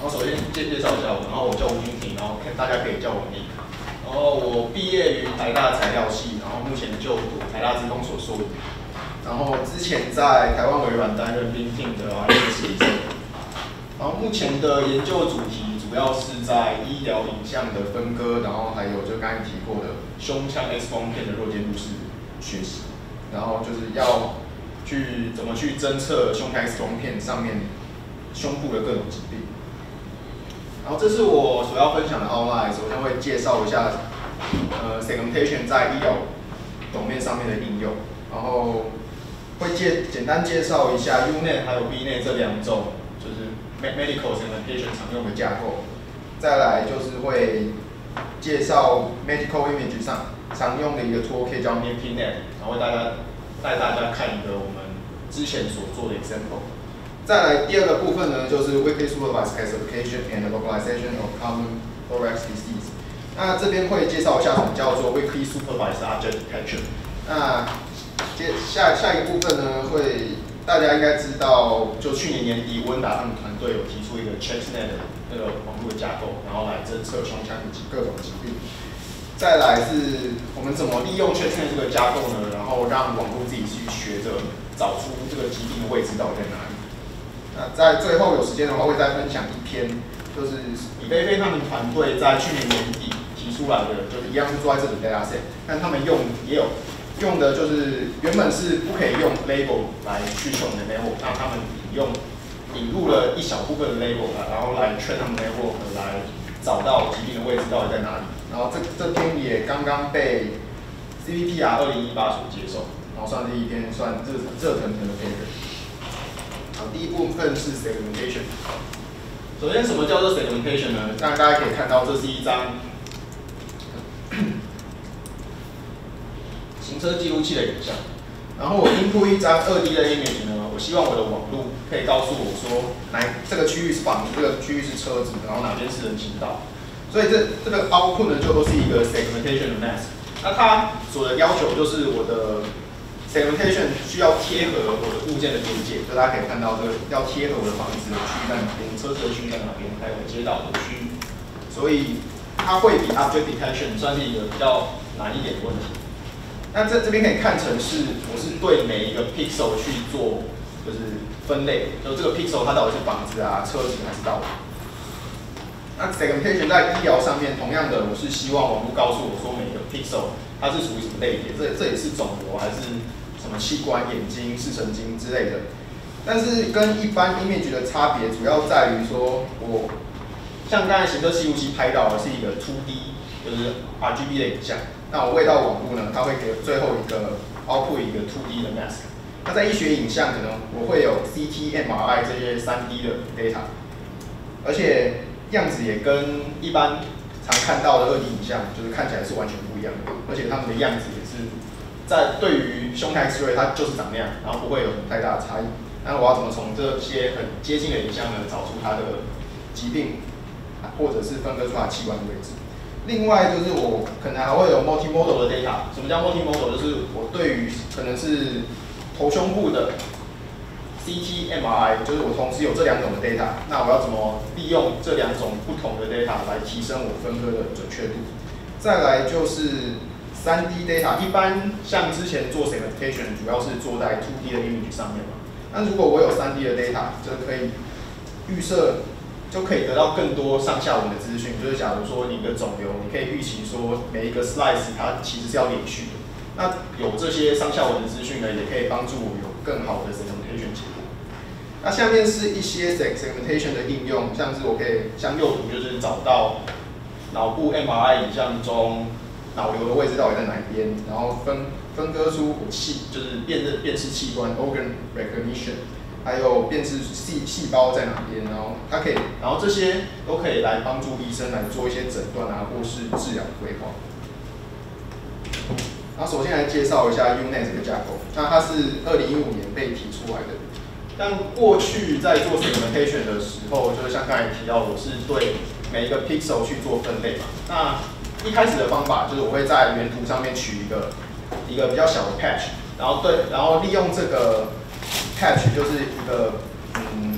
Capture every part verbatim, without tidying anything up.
我首先介介绍一下我，然后我叫吴君庭，然后大家可以叫我 Nick。然后我毕业于台大材料系，然后目前就读台大资工所硕士。然后之前在台湾微软担任 LinkedIn 的 R and D 实习生。然后目前的研究主题主要是在医疗影像的分割，然后还有就刚才提过的胸腔 X 光片的弱监督式学习。然后就是要去怎么去侦测胸腔 X 光片上面胸部的各种疾病。然后这是我所要分享的 outline， 首先会介绍一下呃 segmentation 在医疗懂面上面的应用，然后会介简单介绍一下 U N E T 还有 V N E T 这两种就是 medical segmentation 常用的架构，再来就是会介绍 medical image 上常用的一个 toolkit 叫 M I P N E T， 然后为大家带大家看一个我们之前所做的 example。再来第二个部分呢，就是 weakly supervised classification and localization of common thorax disease。那这边会介绍一下什么叫做 weakly supervised object detection。那接下下一个部分呢，会大家应该知道，就去年年底温达他们团队有提出一个 CheckNet 的那个网络的架构，然后来侦测胸腔以及各种疾病。再来是我们怎么利用 CheckNet 这个架构呢，然后让网络自己去学着找出这个疾病的位置到底在哪里。那在最后有时间的话，会再分享一篇，就是李飞飞他们团队在去年年底提出来的，就是一样是做在这里 dataset， 但他们用也有用的就是原本是不可以用 label 来去求你的 network， 那他们引用引入了一小部分的 label， 然后来 train 他们 network 来找到疾病的位置到底在哪里。然后这这篇也刚刚被 C P P R 二零一八所接受，然后算是一篇算热热腾腾的 paper。好，第一部分是 segmentation。首先，什么叫做 segmentation 呢？当然大家可以看到，这是一张行车记录器的影像。然后我 input 一张二 D 的 image 呢，我希望我的网路可以告诉我说，哪这个区域是房子，这个区域是车子，然后哪边是人行道。所以这这个 output 呢，就都是一个 segmentation 的 mask。那它所的要求就是我的 segmentation 需要贴合我的物件的边界，就大家可以看到这个要贴合我的房子的区域在哪边，车子的区域在哪边，还有街道的区域。所以它会比 object detection 算是一个比较难一点的问题。那这这边可以看成是我是对每一个 pixel 去做就是分类，就这个 pixel 它到底是房子啊、车子还是道路。那 segmentation 在医疗上面，同样的，我是希望网络告诉我说每个 pixel 它是属于什么类别，这这也是肿瘤还是什么器官、眼睛、视神经之类的。但是跟一般 image 的差别，主要在于说我像刚才行车记录器拍到的是一个 two D， 就是 R G B 的影像。那我喂到网络呢，它会给最后一个 output 一个 two D 的 mask。那在医学影像，可能我会有 C T、M R I 这些三 D 的 data， 而且样子也跟一般常看到的二 D 影像，就是看起来是完全不一样的，而且它们的样子也是在对于胸腔 X-ray 它就是长那样，然后不会有很太大的差异。那我要怎么从这些很接近的影像呢，找出它的疾病，或者是分割出它器官的位置？另外就是我可能还会有 multimodal 的 data。什么叫 multimodal？ 就是我对于可能是头胸部的 C T、M R I， 就是我同时有这两种的 data， 那我要怎么利用这两种不同的 data 来提升我分割的准确度？再来就是三 D data， 一般像之前做 segmentation 主要是做在 two D 的 image 上面嘛。那如果我有三 D 的 data， 就可以预设，就可以得到更多上下文的资讯。就是假如说你一个肿瘤，你可以预期说每一个 slice 它其实是要连续的。那有这些上下文的资讯呢，也可以帮助我有更好的 segmentation 结果。那下面是一些 segmentation 的应用，像是我可以像右图就是找到脑部 M R I 影像中脑瘤的位置到底在哪一边，然后分分割出我器就是辨认辨识器官 organ recognition， 还有辨识细细胞在哪边，然后它可以，然后这些都可以来帮助医生来做一些诊断啊，或是治疗规划。然后首先来介绍一下 U N E T 这个架构，那它是二零一五年被提出来的。但过去在做 segmentation 的时候，就是像刚才提到，我是对每一个 pixel 去做分类嘛。那一开始的方法就是我会在原图上面取一个一个比较小的 patch， 然后对，然后利用这个 patch 就是一个嗯比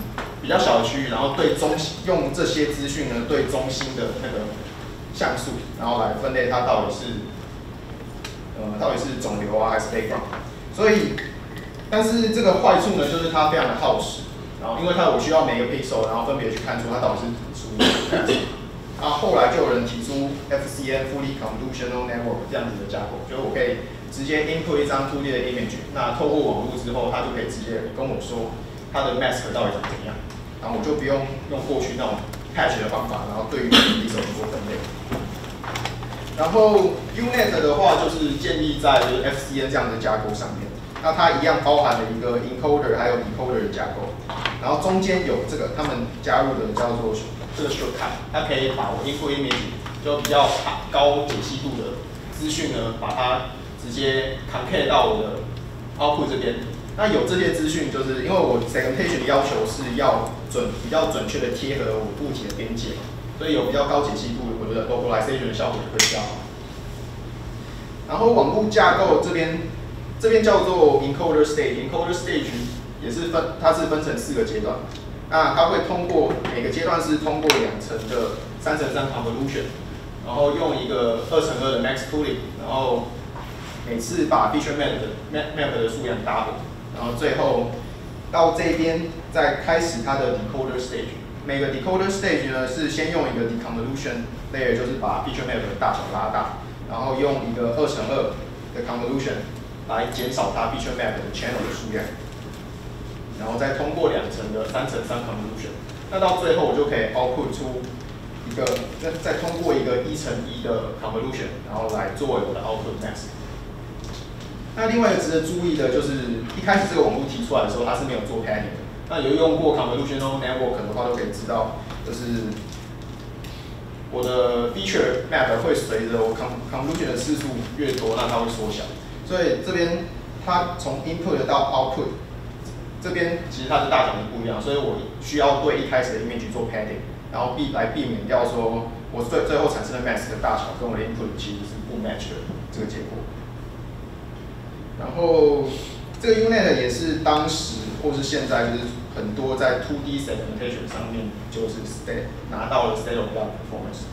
比较小的区域，然后对中用这些资讯呢对中心的那个像素，然后来分类它到底是呃到底是肿瘤啊还是 background。所以，但是这个坏处呢，就是它非常的耗时，然后因为它我需要每个 pixel， 然后分别去看出它到底是属于哪个。啊，后来就有人提出 F C N Fully Convolutional Network 这样子的架构，就是我可以直接 input 一张 two D 的 image， 那透过网络之后，它就可以直接跟我说它的 mask 到底长怎样，然后我就不用用过去那种 patch 的方法，然后对于 pixel 做分类。然后 U Net 的话，就是建立在就是 F C N 这样的架构上面，那它一样包含了一个 encoder 还有 decoder 的架构，然后中间有这个他们加入的叫做这个 shortcut， 它可以把我 input image 就比较高解析度的资讯呢，把它直接 concat 到我的 output 这边。那有这些资讯，就是因为我 segmentation 的要求是要准比较准确的贴合我物体的边界，所以有比较高解析度，我觉得 localization 的效果也会比较好。然后网络架构这边，这边叫做 encoder stage，encoder stage 也是分，它是分成四个阶段。那它会通过每个阶段是通过两层的三乘三 convolution， 然后用一个二乘二的 max pooling， 然后每次把 feature map 的 map map 的数量 double， 然后最后到这边再开始它的 decoder stage。每个 decoder stage 呢是先用一个 deconvolution layer， 就是把 feature map 的大小拉大，然后用一个二乘二的 convolution 来减少它 feature map 的 channel 的数量。然后再通过两层的三乘三 convolution， 那到最后我就可以 output 出一个，再再通过一个一乘一的 convolution， 然后来作为我的 output mask。那另外一个值得注意的就是，一开始这个网络提出来的时候，它是没有做 padding 的。那有用过 convolutional network 的话，都可以知道，就是我的 feature map 会随着我 convolution 的次数越多，那它会缩小。所以这边它从 input 到 output。这边其实它的大小是不一样，所以我需要对一开始的 image 做 padding， 然后避来避免掉说我最最后产生的 mask 的大小跟我的 input 其实是不 match 的这个结果。然后这个 U Net 也是当时或是现在就是很多在 two D segmentation 上面就是 state 拿到了 state of the art performance。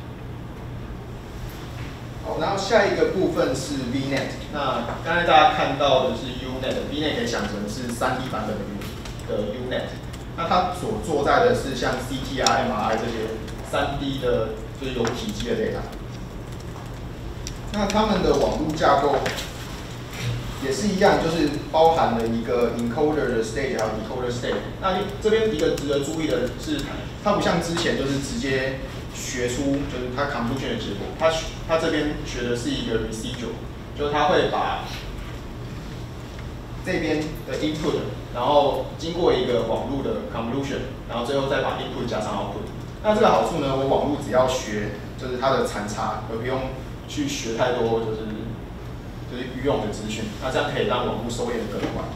好，然后下一个部分是 V Net。那刚才大家看到的是 U Net，V Net 可以想成是三 D 版本的 U 的 U Net。那它所做在的是像 C T 啊、M R I 这些三 D 的，就是有体积的 data。那他们的网络架构也是一样，就是包含了一个 encoder 的 stage 还有 decoder stage。那这边一个值得注意的是，它不像之前就是直接学出就是它 convolution 的结果，它它这边学的是一个 residual， 就是它会把这边的 input， 然后经过一个网络的 convolution， 然后最后再把 input 加上 output。那这个好处呢，我网络只要学就是它的残差，而不用去学太多就是就是御用的资讯。那这样可以让网络收敛的更快。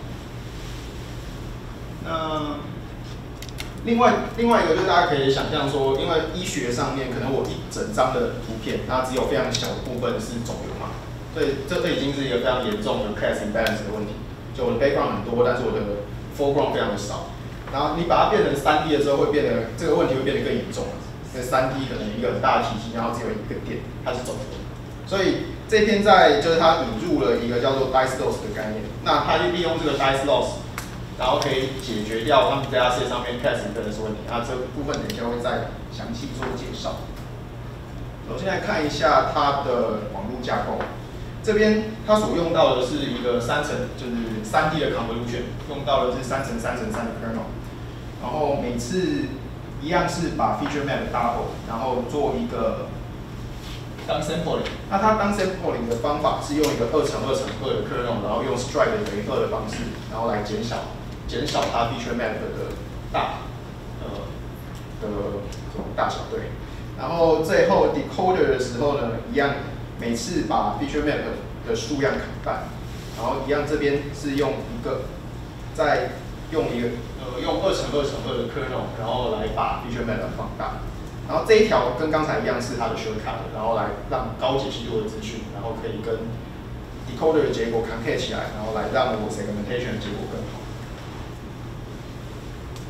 那另外另外一个就是大家可以想象说，因为医学上面可能我一整张的图片，它只有非常小的部分是肿瘤嘛，所以这这已经是一个非常严重的 class imbalance 的问题。就我的 background 很多，但是我的 foreground 非常的少。然后你把它变成三 D 的时候，会变得这个问题会变得更严重了。因为三 D 可能一个很大的体积，然后只有一个点，它是肿瘤。所以这篇在就是它引入了一个叫做 dice loss 的概念。那它就利用这个 dice loss， 然后可以解决掉他们在 dataset 上面 class imbalance 问题。那这部分等一下会再详细做介绍。首先来看一下它的网络架构。这边它所用到的是一个三层，就是三 D 的 convolution， 用到的是三乘三乘三的 kernel， 然后每次一样是把 feature map double， 然后做一个当 sampling。那它当 sampling 的方法是用一个二乘二乘二的 kernel， 然后用 stride 等于二的方式，然后来减小减少它 feature map 的大呃的这种大小对。然后最后 decoder 的时候呢，一样。每次把 feature map 的数量砍半，然后一样这边是用一个，再用一个呃用二乘二乘二的 kernel， 然后来把 feature map 放大。然后这一条跟刚才一样是它的 shortcut， 然后来让高解析度的资讯，然后可以跟 decoder 的结果 concat 起来，然后来让我 segmentation 的结果更好。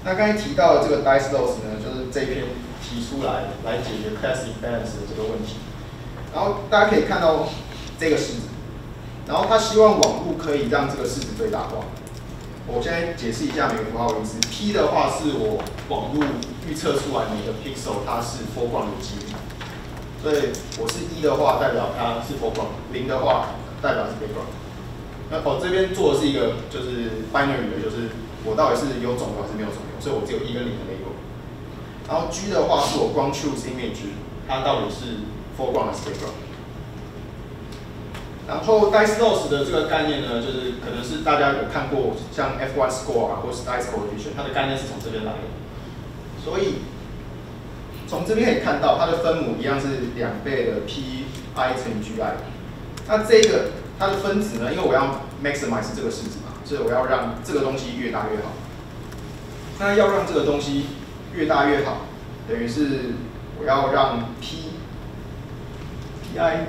那刚才提到的这个 dice loss 呢，就是这一篇提出来来解决 class imbalance 的这个问题。然后大家可以看到这个式子，然后他希望网路可以让这个式子最大化。我现在解释一下每个符号的意思。P 的话是我网路预测出来每个 pixel 它是 foreground 的几率，所以我是一的话代表它是 foreground， 零的话代表是 background。那我、哦、这边做的是一个就是 binary 的，就是我到底是有肿瘤还是没有肿瘤，所以我只有一跟零的 label。然后 G 的话是我光 choose image， 它到底是 foreground 还是 background。然后 dice loss 的这个概念呢，就是可能是大家有看过像 F 一 score 啊，或是 dice coefficient， 它的概念是从这边来的。所以从这边可以看到，它的分母一样是两倍的 P I 乘以 G I。那这个它的分子呢，因为我要 maximize 这个式子嘛，所以我要让这个东西越大越好。那要让这个东西越大越好，等于是我要让 P P I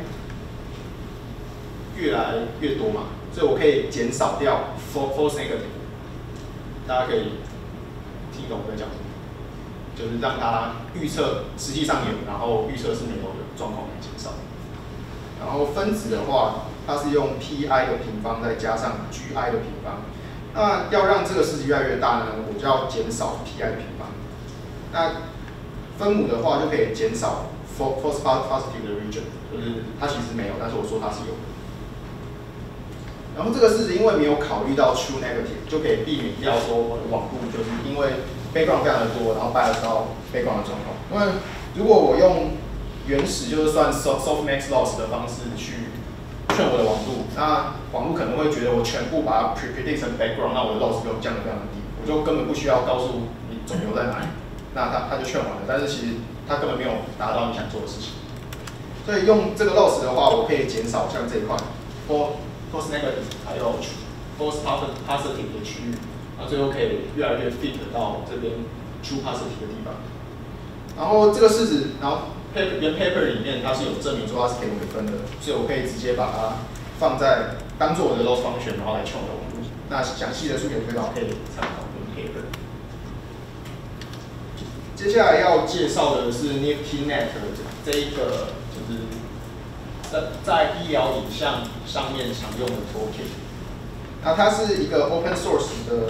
越来越多嘛，所以我可以减少掉 false negative。大家可以听懂我在讲什么，就是让它预测实际上有，然后预测是没有的状况来减少。然后分子的话，它是用 P I 的平方再加上 G I 的平方。那要让这个式子越来越大呢，我就要减少 P I 的平方。那分母的话就可以减少 false positive 的 region， 就是它其实没有，但是我说它是有的。然后这个式子因为没有考虑到 true negative， 就可以避免掉说我的网路就是因为 background 非常的多，然后 bias 到 background 的状况。因为如果我用原始就是算 soft max loss 的方式去劝我的网路，那网路可能会觉得我全部把它 predict 成 background， 那我的 loss 就降得非常的低，我就根本不需要告诉你肿瘤在哪里，那它它就劝完了。但是其实它根本没有达到你想做的事情。所以用这个 loss 的话，我可以减少像这一块 for false negative 还有 false positive 的区域，那最后可以越来越 fit 到这边 true positive 的地方。然后这个式子，然后 paper 原 paper 里面它是有证明说它是可以微分的，所以我可以直接把它放在当做我的 loss function， 然后来求我的网路。那详细的数学推导可以参考原 paper。接下来要介绍的是 NiftyNet 这一个就是在在医疗影像上面常用的 toolkit。那它是一个 open source 的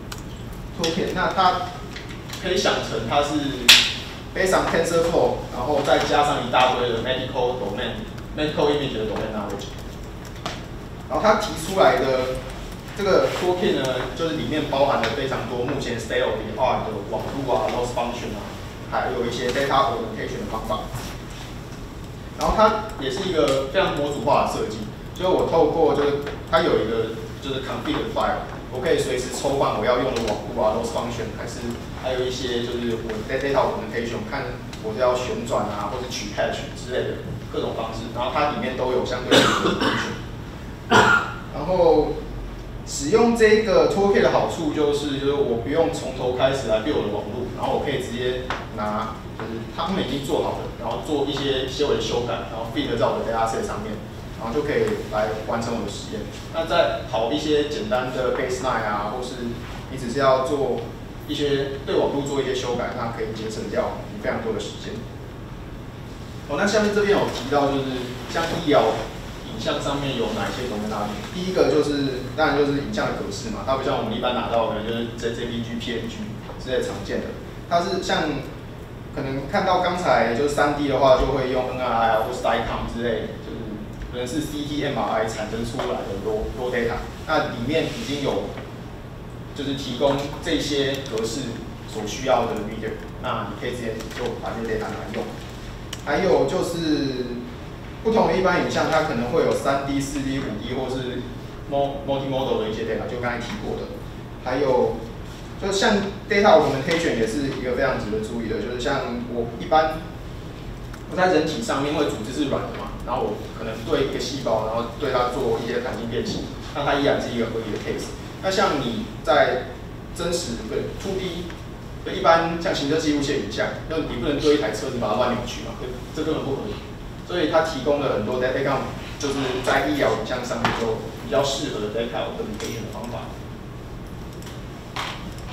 toolkit， 那它可以想成它是 based on TensorFlow， 然后再加上一大堆的 medical domain、medical image 的 domain knowledge。然后它提出来的这个 toolkit 呢，就是里面包含了非常多目前 state of the art 的网路啊、loss function 啊，还有一些 data augmentation 的方法。然后它也是一个非常模组化的设计，就是我透过就是它有一个就是 config file， 我可以随时抽换我要用的网路啊、loss function， 还是还有一些就是我 data augmentation， 看我是要旋转啊，或是取 patch 之类的各种方式，然后它里面都有相对应的 function。然后使用这个 toolkit 的好处就是，就是我不用从头开始来 build 我的网路，然后我可以直接拿就是他们已经做好的，然后做一些些微的修改，然后 feed 在我的 dataset 上面，然后就可以来完成我的实验。那再跑一些简单的 baseline 啊，或是你只是要做一些对网路做一些修改，那可以节省掉你非常多的时间。哦，那下面这边有提到就是像医疗影像上面有哪一些功能？第一个就是当然就是影像的格式嘛，它不像我们一般拿到的，就是 J P G、P N G 之类常见的。它是像可能看到刚才就是 三 D 的话，就会用 N R I 啊或是 DICOM 之类，就是可能是 C T、M R I 产生出来的 raw raw data。那里面已经有就是提供这些格式所需要的 reader， 那你可以直接就把这些 data 拿来用。还有就是不同的一般影像，它可能会有 三 D、四 D、五 D 或是 multimodal 的一些 data， 就刚才提过的。还有，就像 data augmentation 也是一个非常值得注意的，就是像我一般我在人体上面，因为组织是软的嘛，然后我可能对一个细胞，然后对它做一些弹性变形，那它依然是一个合理的 case。那像你在真实对 二 D， 就一般像行车记录器影像，那你不能对一台车子把它乱扭曲嘛，这根本不合理。所以它提供了很多 data， 就是在医疗影像上面就比较适合的 data augmentation 的方法。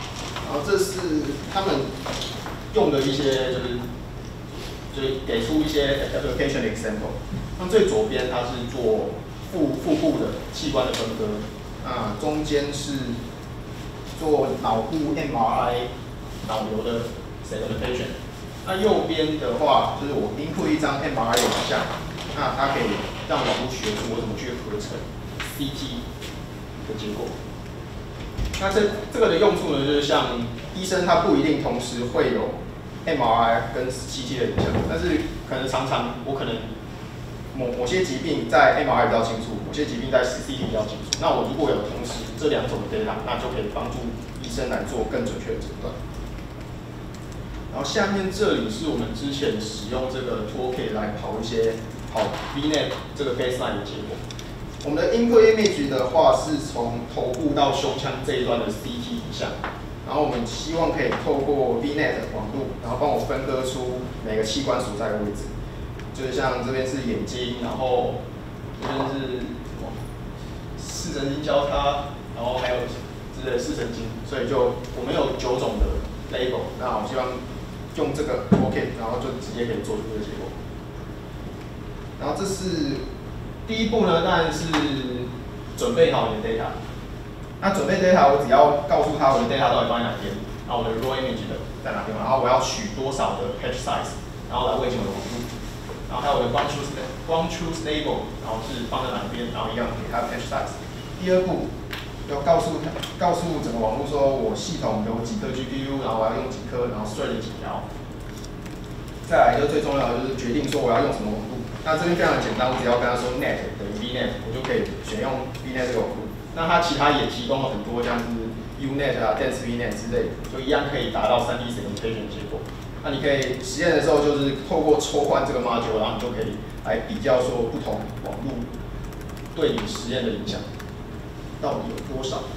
然后这是他们用的一些就是就是给出一些 application example。那最左边它是做腹腹部的器官的分割，那中间是做脑部 M R I 脑瘤的 segmentation。那右边的话就是我 input 一张 M R I 的影像，那它可以让网络学出我怎么去合成 C T 的结果。那这这个的用处呢，就是像医生他不一定同时会有 M R I 跟 C T 的影像，但是可能常常我可能某某些疾病在 M R I 比较清楚，某些疾病在 C T 比较清楚。那我如果有同时这两种的 data， 那就可以帮助医生来做更准确的诊断。然后下面这里是我们之前使用这个 toolkit 来跑一些跑 V net 这个 baseline 的结果。我们的 input image 的话是从头部到胸腔这一段的 C T 影像，然后我们希望可以透过 V net 网路，然后帮我分割出每个器官所在的位置。就是像这边是眼睛，然后这边是视神经交叉，然后还有之类的视神经，所以就我们有九种的 label， 那我希望用这个 OK， 然后就直接可以做出这个结果。然后这是第一步呢，当然是准备好你的 data。那准备 data， 我只要告诉他我的 data 到底放在哪边，然后我的 raw image 的在哪边，然后我要取多少的 patch size， 然后来喂进我的网路。然后还有我的光 choose 光 choose label， 然后是放在哪边，然后一样给它 patch size。第二步要告诉告诉整个网络说我系统有几颗 G P U， 然后我要用几颗，然后 thread 几条。再来就最重要的就是决定说我要用什么网路。那这边非常的简单，我只要跟他说 net 等于 V net， 我就可以选用 V net 这个网路。那它其他也提供了很多像是 U net 啊、dense V net 之类的，就一样可以达到 三 D segmentation 的结果。那你可以实验的时候，就是透过抽换这个 module， 然后你就可以来比较说不同网路对你实验的影响到底有多少。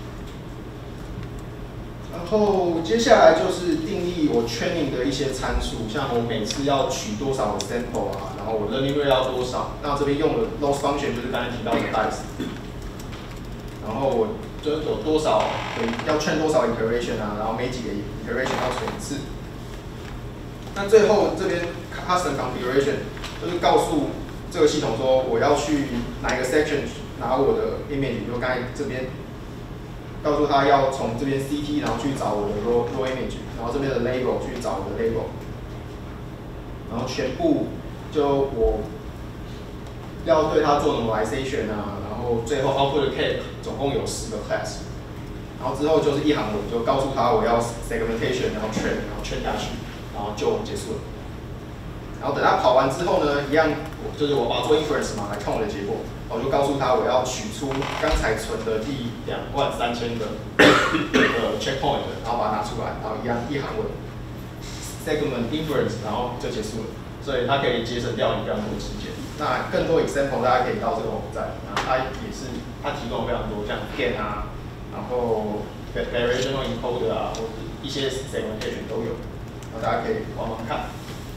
然后接下来就是定义我 training 的一些参数，像我每次要取多少的 sample 啊，然后我 learning rate 要多少。那这边用的 loss function 就是刚才提到的 dice， 然后我就有多少要 train 多少 iteration 啊，然后每几个 iteration 要存一次。那最后这边 custom configuration 就是告诉这个系统说我要去哪一个 section 拿我的 image， 就刚才这边告诉他要从这边 C T， 然后去找我的 raw raw image， 然后这边的 label 去找我的 label， 然后全部就我要对它做 normalization 啊，然后最后 output 的 cake 总共有十个 class， 然后之后就是一行文就告诉他我要 segmentation， 然后 train， 然后 train 下去。然后就结束了。然后等它跑完之后呢，一样，就是我把它做 inference 嘛，来看我的结果。我就告诉他我要取出刚才存的第两万三千个呃 checkpoint， 然后把它拿出来，然后一样一行文 segment inference， 然后就结束了。所以它可以节省掉你非常多的时间。那更多 example 大家可以到这个网站，然后它也是它提供了非常多像 gain 啊，然后 variational encoder 啊，或者一些 segmentation 都有。大家可以帮忙看。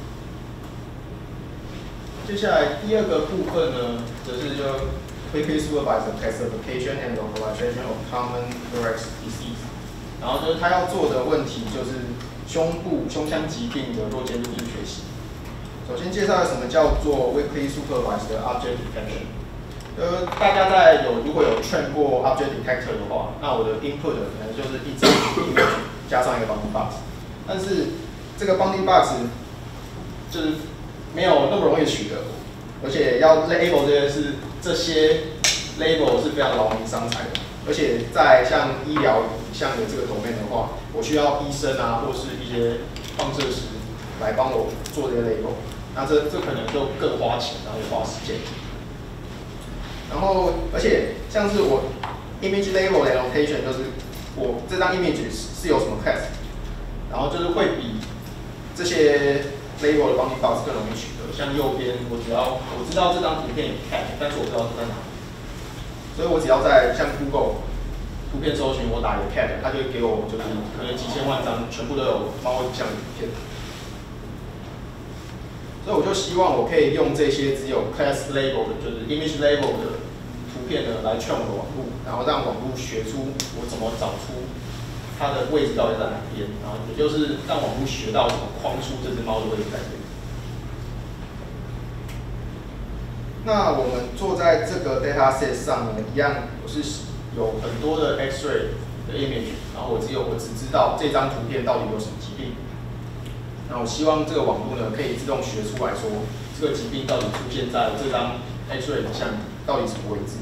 接下来第二个部分呢，则是就 quickly supervise the classification and localization of common thorax disease。然后就是他要做的问题就是胸部胸腔疾病的弱监督性学习。首先介绍什么叫做 weakly supervised object detection。呃，大家在有如果有 train 过 object detector 的话，那我的 input 可能就是一张 image 加上一个 bounding box， 但是这个 bounding box 就是没有那么容易取得，而且要 label 这些是这些 label 是非常劳民伤财的，而且在像医疗影像的这个 domain 的话，我需要医生啊或是一些放射师来帮我做这些 label， 那这这可能就更花钱，然后也花时间。然后而且像是我 image label 的 annotation 就是我这张 image 是有什么 class， 然后就是会比这些 label 的 bounding box 更容易取得。像右边，我只要我知道这张图片有 cat， 但是我不知道是在哪里，所以我只要在像 Google 图片搜寻，我打一个 cat， 它就会给我就是可能几千万张全部都有猫影像的图片。所以我就希望我可以用这些只有 class label 的，就是 image label 的图片呢来 train 我的网路，然后让网路学出我怎么找出它的位置到底在哪边，然后也就是让网络学到怎么框出这只猫的位置在这里。那我们做在这个 dataset 上呢，一样我是有很多的 X-ray 的 image， 然后我只有我只知道这张图片到底有什么疾病。那我希望这个网络呢可以自动学出来说，这个疾病到底出现在这张 X-ray 影像到底什么位置。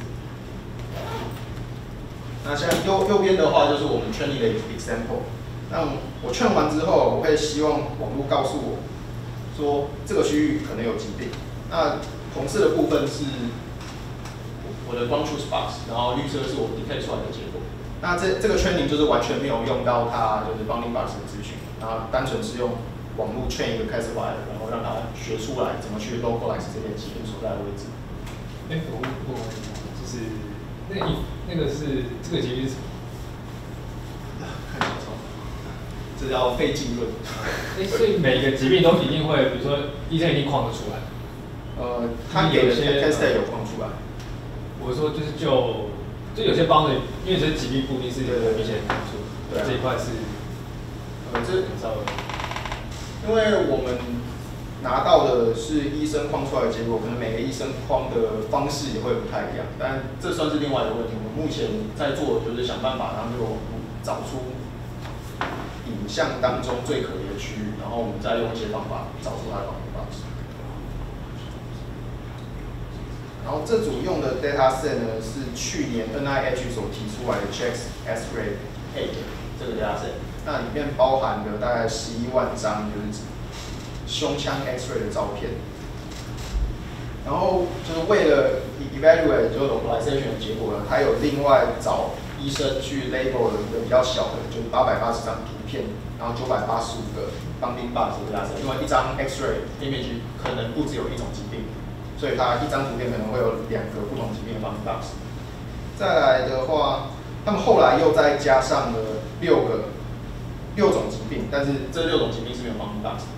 那像右右边的话就是我们 training 的 example。那我劝完之后，我会希望网络告诉我说这个区域可能有疾病。那红色的部分是我的光 truth box， 然后绿色是我 detect 出来的结果。那这这个 training 就是完全没有用到它就是 bounding box 的资讯，然后单纯是用网络 train 一个 classifier， 然后让它学出来怎么去 localize 这些疾病所在的位置。 哎、欸，我问我问题，就是那个一那个是这个疾病是什么？ 看小抄，这叫费劲论。 哎、欸，所以每个疾病都一定会，比如说医生一定框得出来。 呃，他给的 test 有框出来。 我说就是就就有些帮的，因为这疾病不一定是明显框出，对这一块是呃这稍微， 因为我们拿到的是医生框出来的结果，可能每个医生框的方式也会不太一样，但这算是另外一个问题。我们目前在做的就是想办法让这个网络找出影像当中最可疑的区域，然后我们再用一些方法找出它的防护方式。然后这组用的 dataset 呢是去年 N I H 所提出来的 Checks X-ray eight 这个 dataset， 那里面包含了大概十一万张就是胸腔 X-ray 的照片。然后就是为了 evaluate 就是 localization 的结果呢，它有另外找医生去 label 了一个比较小的，就是八百八十张图片，然后九百八十五个 bounding box 的 dataset， 因为一张 X-ray image 可能不只有一种疾病。所以它一张图片可能会有两个不同疾病的 bounding box。再来的话，他们后来又再加上了六个六种疾病，但是这六种疾病是没有 bounding box。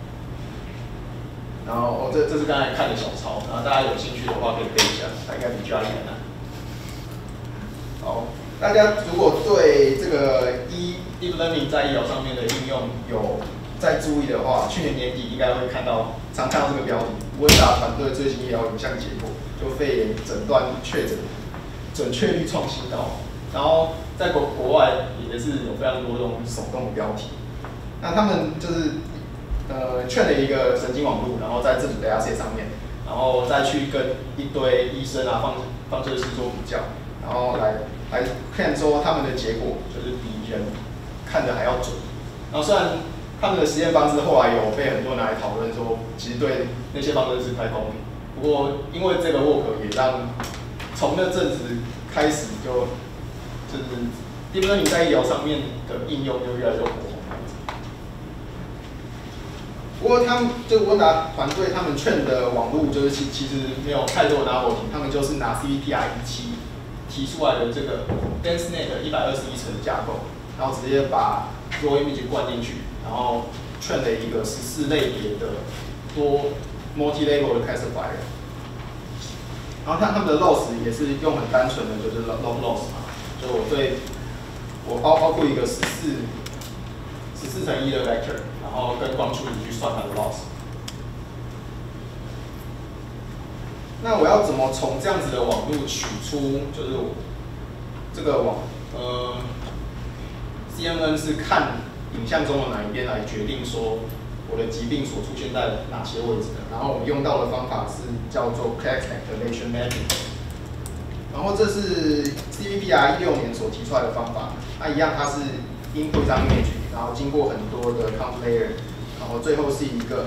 然后哦，这这是刚才看的小抄，然后大家有兴趣的话可以背一下，它应该比 Jolly 还难。好，大家如果对这个 e deep learning 在医疗上面的应用有在注意的话，去年年底应该会看到常看到这个标题。温达团队最新医疗影像结果，就肺炎诊断确诊准确率创新高。然后在国国外也是有非常多这种手动的标题。那他们就是呃劝了一个神经网络，然后在这组 dataset 上面，然后再去跟一堆医生啊、放放射师做比较，然后来来看说他们的结果就是比人看的还要准。然后虽然他们的实验方式后来有被很多人拿来讨论，说其实对那些方程式不太公平。不过因为这个 work 也让从那阵子开始就就是 deep learning 在医疗上面的应用就越来越火红。不过他们这个温达团队他们劝的网络就是其其实没有太多的 novelty， 他们就是拿 C V P R 一七提出来的这个 DenseNet 一百二十一层的架构，然后直接把 raw image 灌进去。然后 train 了一个十四类别的多 multi-level 的 classifier， 然后看他们的 loss 也是用很单纯的，就是 log loss 嘛，就我对我包包括一个十四十四乘一的 vector， 然后跟光处理去算它的 loss。那我要怎么从这样子的网络取出，就是这个网呃 C M N 是看影像中的哪一边来决定说我的疾病所出现在哪些位置的？然后我们用到的方法是叫做 Class Activation Mapping。然后这是 C V P R 一六年所提出来的方法，那一样它是 input 一张 image， 然后经过很多的 count layer， 然后最后是一个，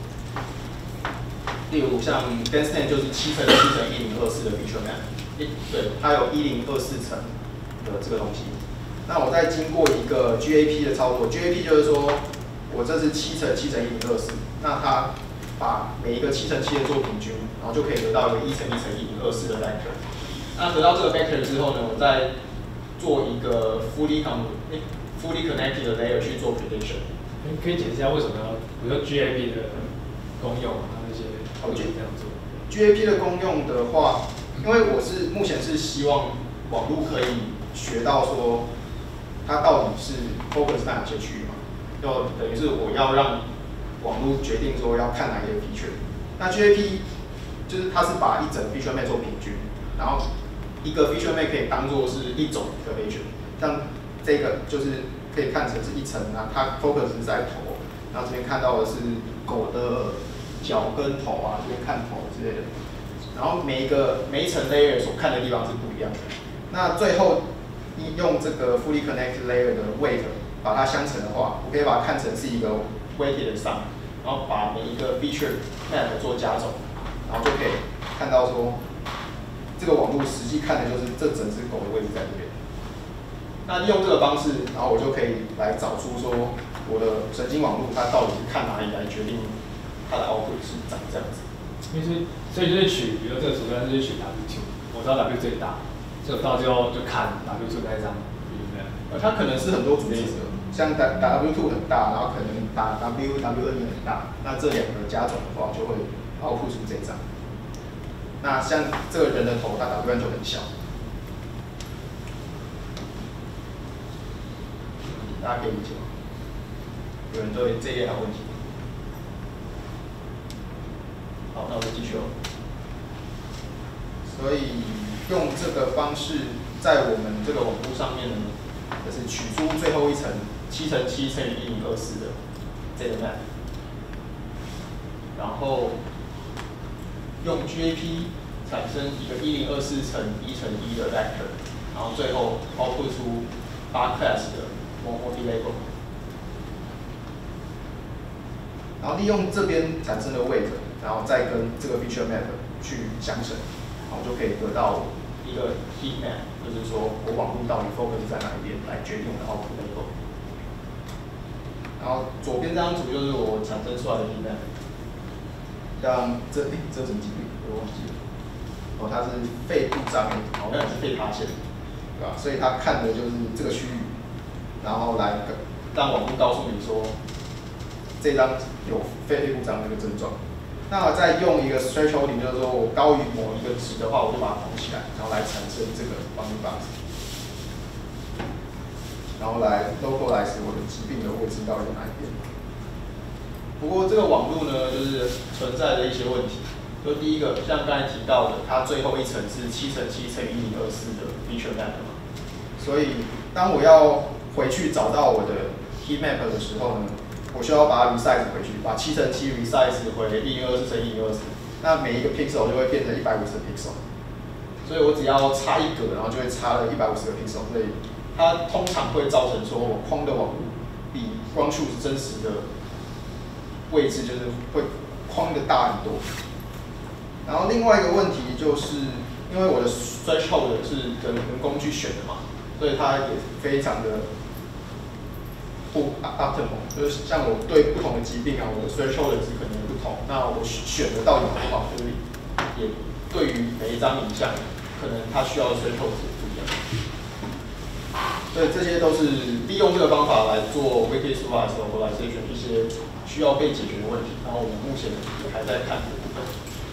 例如像 DenseNet 就是七乘七乘一零二四的 feature map， 对，它有一零二四层的这个东西。那我再经过一个 G A P 的操作 ，G A P 就是说我这是七乘七乘一零二四，那它把每一个七乘七的做平均，然后就可以得到一个一乘一乘一零二四的 vector。那得到这个 vector 之后呢，我再做一个 fully con fully connected 的 layer 去做 prediction。 可以解释一下为什么要，比如说 G A P 的功用啊那些，为什么这样做 ？G A P 的功用的话，因为我是目前是希望网络可以学到说， 它到底是 focus 在哪些区域嘛？就等于是我要让网络决定说要看哪些 feature。那 G A P 就是它是把一整 feature map 做平均，然后一个 feature map 可以当做是一种 information， 像这个就是可以看成是一层啊，它 focus 是在头，然后这边看到的是狗的脚跟头啊，这边看头之类的。然后每一个每一层 layer 所看的地方是不一样的。那最后用这个 fully connected layer 的 weight 把它相乘的话，我可以把它看成是一个 weighted sum， 然后把每一个 feature map 做加总，然后就可以看到说这个网络实际看的就是这整只狗的位置在这边。那利用这个方式，然后我就可以来找出说我的神经网络它到底是看哪里来决定它的 output 是长这样子。 因为是所以就是取，比如这个鼠标就是取 W 二， 我知道 W 最大，所以我到最后就看 W 二那张， 呃，它可能是很多组织的，像 W 二很大，然后可能打 W W N 也很大，那这两个加总的话就会 output 出这张。那像这个人的头，它 W N 就很小。大家可以理解吗？有人对这一类还有问题？好，那我们继续哦。所以用这个方式，在我们这个网络上面呢，就是取出最后一层七乘七乘以一零二四的这个 map， 然后用 G A P 产生一个一零二四乘一乘一的 vector， 然后最后 output 出八 class 的 multi-label。然后利用这边产生的 weight， 然后再跟这个 feature map 去相乘，然后就可以得到一个 heat map， 就是说我网络到底 focus 在哪一边来决定我的 output label。然后左边这张图就是我产生出来的 heat map， 像这诶这什么疾病我忘记了，哦它是肺部张力，好像也是肺塌陷，对吧？所以它看的就是这个区域，然后来让网络告诉你说。这张有肺部长的一个症状，那我再用一个 thresholding， 就是说我高于某一个值的话，我就把它捧起来，然后来产生这个 bounding box， 然后来 localize 我的疾病的位置到底在哪一边。不过这个网络呢，就是存在的一些问题，就第一个，像刚才提到的，它最后一层是七乘七乘以一零二四的 feature map 嘛，所以当我要回去找到我的 heat map 的时候呢，我需要把它 resize 回去，把七乘七 resize 回一零二四乘以一零二四，那每一个 pixel 就会变成一百五十个 pixel， 所以我只要差一格，然后就会差了一百五十个 pixel， 所以它通常会造成说我框的网络比光束真实的位置就是会框的大很多。然后另外一个问题就是，因为我的 threshold 是人人工去选的嘛，所以它也非常的。不 optimal， 就是像我对不同的疾病啊，我的 threshold 值可能不同，那我选的到底好不好，就是也对于每一张影像，可能它需要的 threshold 值不一样。所以这些都是利用这个方法来做 wiki supervised localization 一些需要被解决的问题，然后我们目前也还在看的部分。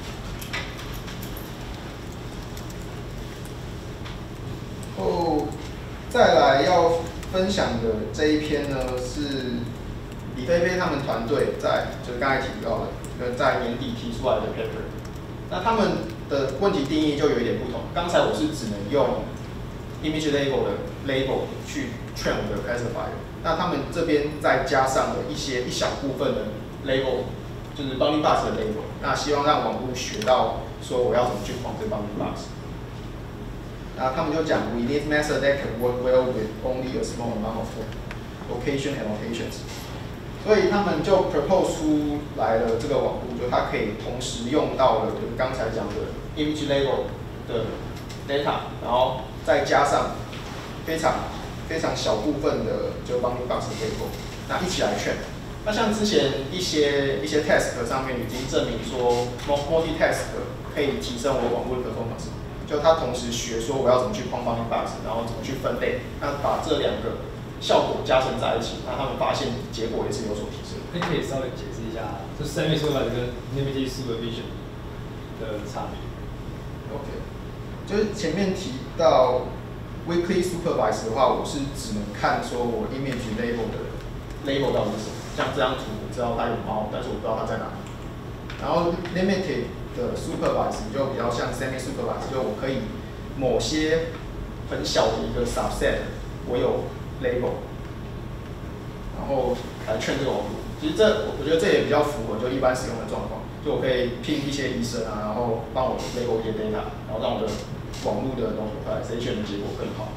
后再来要。分享的这一篇呢，是李飞飞他们团队在就是刚才提到的，呃，在年底提出来的 paper。那他们的问题定义就有一点不同。刚才我是只能用 image label 的 label 去 train 我的 classifier， 那他们这边再加上了一些一小部分的 label， 就是 bounding box 的 label。那希望让网络学到说我要怎么去框这 bounding box。那他们就讲 ，we need method that can work well with only a small amount of location annotations。所以他们就 propose 出来了这个网络，就它可以同时用到了就是刚才讲的 image label 的 data， 然后再加上非常非常小部分的就 bounding box label， 那一起来 train。那像之前一些一些 task 上面已经证明说 multi task 可以提升我网络的 performance。就它同时学说我要怎么去框 bounding box， 然后怎么去分类，那把这两个效果加成在一起，那他们发现结果也是有所提升。 那可以稍微解释一下，就 semi supervised 跟 limited supervision 的差别。 OK， 就是前面提到 weekly supervise 的话，我是只能看说我 image label 的 label 到底是什么。像这张图，我知道它有猫，但是我不知道它在哪里。然后 limited 的 supervise 就比较像 semi supervise， 就我可以某些很小的一个 subset 我有 label， 然后来劝这个网络。其实这我觉得这也比较符合就一般使用的状况，就我可以聘一些医生啊，然后帮我 label 一些 data， 然后让我的网络的 localization 的结果更好。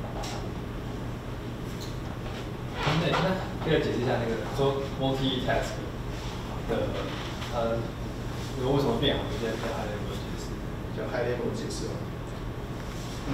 那那可以解释一下那个说 multitask 的呃，为什么变好？有些比较 high level 解释， 比较 high level 解释哦。嗯，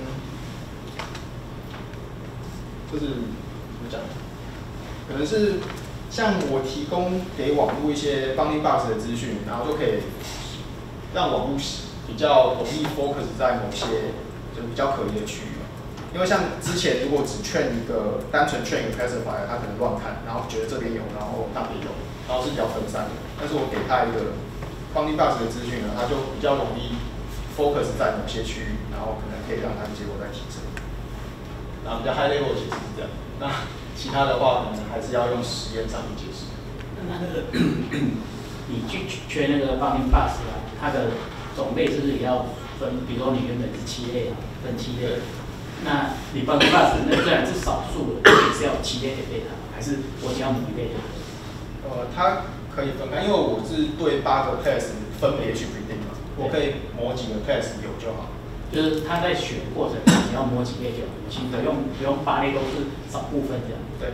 就是怎么讲？可能是像我提供给网络一些 bounding box 的资讯，然后就可以让网络比较容易 focus 在某些就比较可疑的区域。因为像之前如果只劝一个单纯劝一个 classifier， 他可能乱看，然后觉得这边有，然后那边有，然后是比较分散的。但是我给他一个 bounding box 的资讯呢，他就比较容易 focus 在某些区域，然后可能可以让他的结果再提升。那比较 high level 解释是这样。那其他的话，可能还是要用实验上去解释。 那那个你去缺那个 bounding box 啊，它的种类是不是也要分？比如说你原本是七类啊，分七类。那你 bounding box 那虽然是少数的，也是要七类给贝塔，还是我只要某一类就可以？ 呃，它可以分开，因为我是对八个 class 分别去 predict 嘛，我可以某几个 class 有就好。 就是他在选的过程，你要摸几类就好，其实不用不用八类都是少部分这样。 对。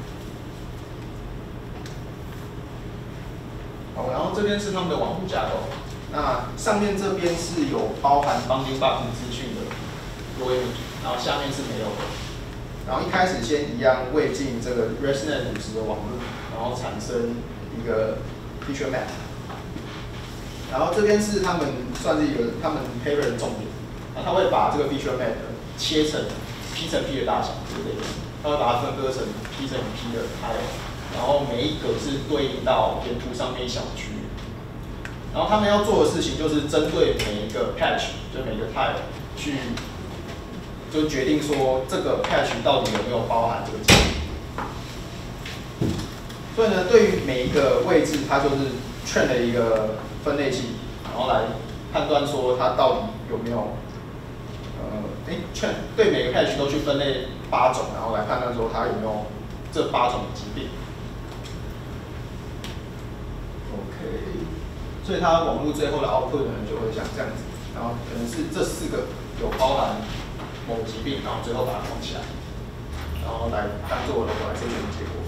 好，然后这边是他们的网络架构，那上面这边是有包含 bounding box 资讯的 raw image， 然后下面是没有的。然后一开始先一样喂进这个 ResNet 五十的网络，然后产生一个 feature map。然后这边是他们算是一个他们 paper 的重点。那他会把这个 feature map 切成 P 乘 P 的大小，对不对？他会把它分割成 P 乘 P 的 tile， 然后每一个是对应到原图上面一小区域。然后他们要做的事情就是针对每一个 patch， 就每个 tile 去，就决定说这个 patch 到底有没有包含这个基因。所以呢，对于每一个位置，它就是 train 了一个分类器，然后来判断说它到底有没有。哎，劝对每个 patch 都去分类八种，然后来判断说它有没有这八种疾病。OK， 所以它网络最后的 output 呢就会像这样子，然后可能是这四个有包含某疾病，然后最后把它框起来，然后来当做 localization 的结果。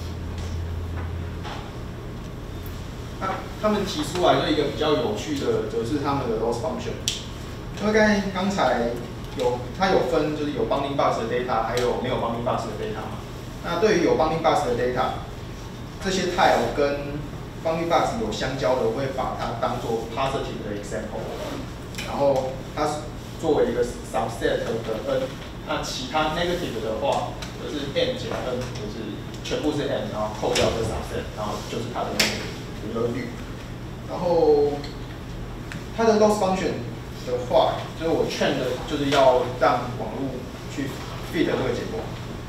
那他们提出来就一个比较有趣的，就是他们的 loss function， 因为刚才刚才。有，它有分，就是有 bounding box 的 data， 还有没有 bounding box 的 data 嘛。那对于有 bounding box 的 data， 这些 tile 跟 bounding box 有相交的，我会把它当做 positive 的 example， 然后它作为一个 subset 的 n， 那其他 negative 的话，就是 n 减 n， 就是全部是 n， 然后扣掉这个 subset， 然后就是它的那个有率。然后它的 loss function。的话，就是我劝的，就是要让网络去 feed 这个结果。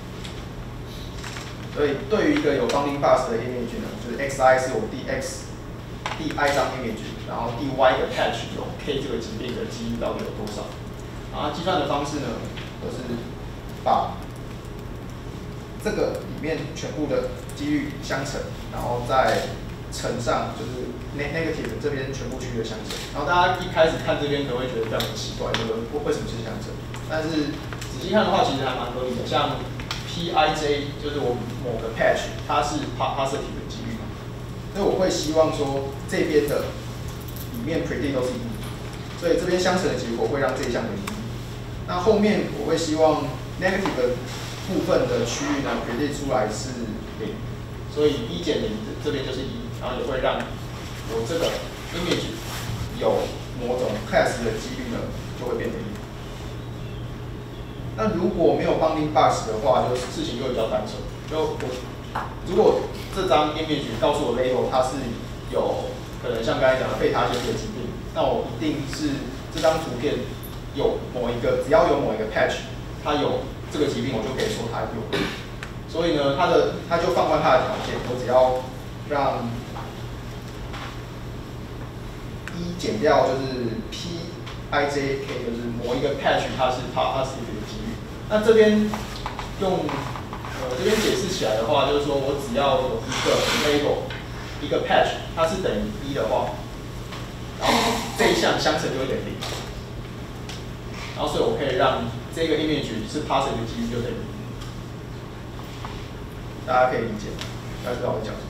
所以对于一个有 bounding box 的 image 呢，就是 xi 是我第 x 第 i 张 image， 然后第 y 的 patch 有 k 这个疾病的几率到底有多少？然后计算的方式呢，就是把这个里面全部的几率相乘，然后再乘上就是 negative 这边全部区域的相乘，然后大家一开始看这边可能会觉得非常的奇怪，就是为什么是相乘？但是仔细看的话，其实还蛮合理的。像 P I J 就是我某个 patch， 它是 positive 的几率嘛，所以我会希望说这边的里面 predict 都是一，所以这边相乘的结果会让这一项等于一。那后面我会希望 negative 的部分的区域呢 predict 出来是零，所以一减零这边就是一。然后也会让我这个 image 有某种 class 的几率呢，就会变成一。那如果没有 bounding box 的话，就事情就比较单纯。就我如果这张 image 告诉我 label 它是有可能像刚才讲的贝塔显的疾病，那我一定是这张图片有某一个只要有某一个 patch， 他有这个疾病，我就可以说他有。所以呢，他的他就放宽他的条件，我只要让一减掉就是 P I J K， 就是某一个 patch 它是 positive 的几率。那这边用呃这边解释起来的话，就是说我只要有一个 label 一个 patch 它是等于一的话，然后这一项相乘就会等于零。然后所以我可以让这个 image 是 positive 的几率就等于零。大家可以理解，大家知道我讲什么。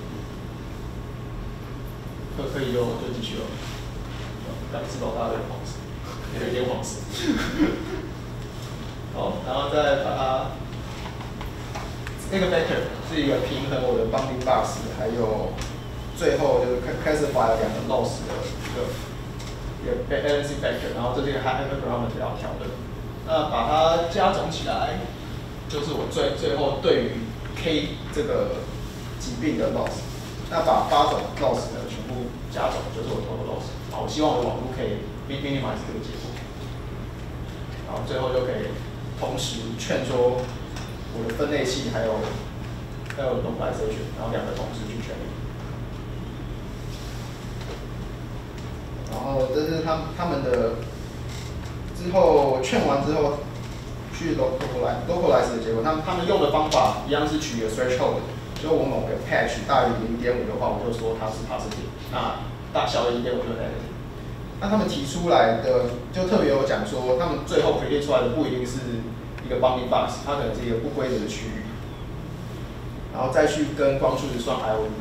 可可以就就继续了。感知到大家有点黄色，有一点黄色。好，然后再把它这个 vector 是一个平衡我的 bounding box， 还有最后就是 classify 两个 loss 的一个一个 balancing factor， 然后这是一个 hyperparameter 要调的。那把它加总起来，就是我最最后对于 K 这个疾病的 loss。那把八种 loss 呢全部加总，就是我 total loss。好，我希望我的网络可以 minimize 这个结果。然后最后就可以同时劝说我的分类器还有还有 normalization， 然后两个同时去劝。然后这是他他们的之后劝完之后去 localize localize 的结果，他们他们用的方法一样是取一个 threshold。就我某个 patch 大于零点五的话，我就说它是 positive， 那大小于零点五就 negative。那他们提出来的就特别有讲说，他们最后 predict 出来的不一定是一个 bounding box， 它可能是一个不规则的区域，然后再去跟光速值算 I O U。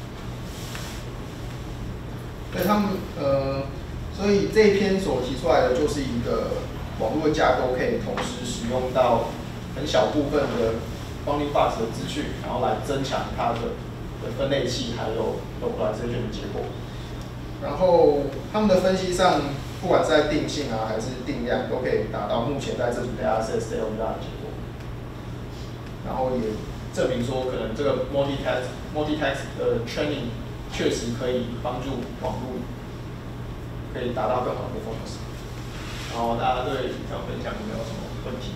所以他们呃，所以这一篇所提出来的就是一个网络架构可以同时使用到很小部分的bounding box 的资讯，然后来增强它的的分类器还有 localization 的结果。然后他们的分析上，不管是在定性啊还是定量，都可以达到目前在这组 dataset L V R 的结果。然后也证明说，可能这个 multi-task multi-task 的 training 确实可以帮助网络可以达到更好的 performance。然后大家对以上分享有没有什么问题？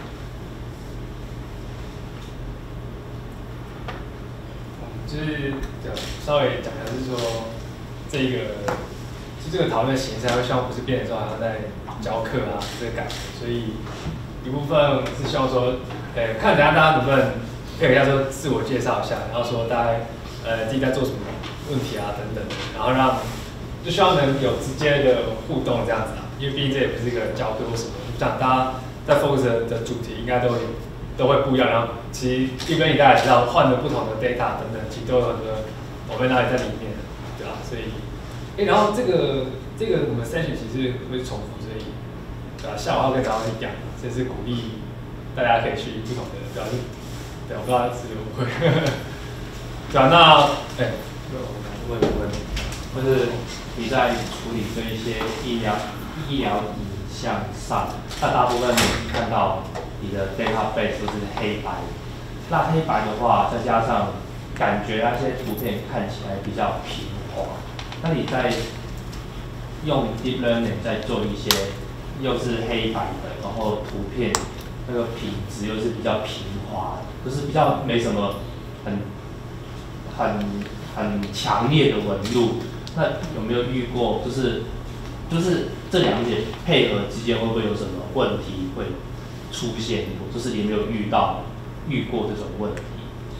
就是讲稍微讲的是说，这个就这个讨论的形式，会希望不是变成说好像在教课啊这个感觉，所以一部分是希望说，呃，看等下大家能不能可以要说自我介绍一下，然后说大家呃自己在做什么问题啊等等的，然后让就希望能有直接的互动这样子啊，因为毕竟这也不是一个教课或什么，讲大家在 focus 的主题应该都有。都会不一样，然后其实一边你大家知道换了不同的 data 等等，其实都有很多我们哪里在里面，对吧？所以，哎，然后这个这个我们 session 其实会重复，所以对吧？下午要跟早上去讲，所以是鼓励大家可以去不同的，对吧？对，我不知道是会不会，对吧？那哎， 问一个问题，就是你在处理这一些医疗医疗影像上，那大部分看到。你的 database 都是黑白，那黑白的话，再加上感觉那些图片看起来比较平滑，那你在用 deep learning 在做一些又是黑白的，然后图片那个品质又是比较平滑，就是比较没什么很很很强烈的纹路，那有没有遇过？就是就是这两点配合之间会不会有什么问题会？出现过，就是你有没有遇到遇过这种问题？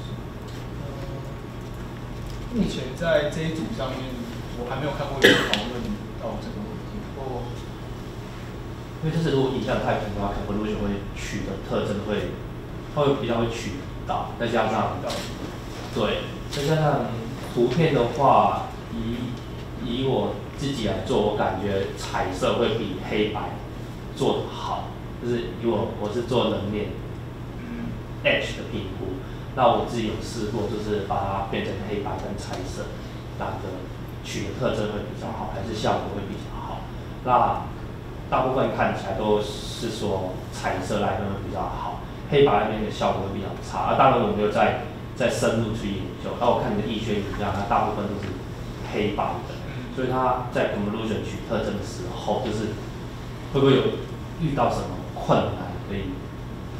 目前在这一组上面，我还没有看过有人讨论到这个问题。哦， 因为就是如果影像太平的话，可能 convolution 会取的特征会，它会比较会取到，再加上对，再加上图片的话，以以我自己来做，我感觉彩色会比黑白做得好。就是以我我是做人脸 edge 的评估，那我自己有试过，就是把它变成黑白跟彩色，哪个取的特征会比较好，还是效果会比较好？那大部分看起来都是说彩色那边会比较好，黑白那边的效果会比较差。啊，当然我没有再再深入去研究。那我看你的医学影像，它大部分都是黑白的，所以它在 convolution 取特征的时候，就是会不会有遇到什么？困难可以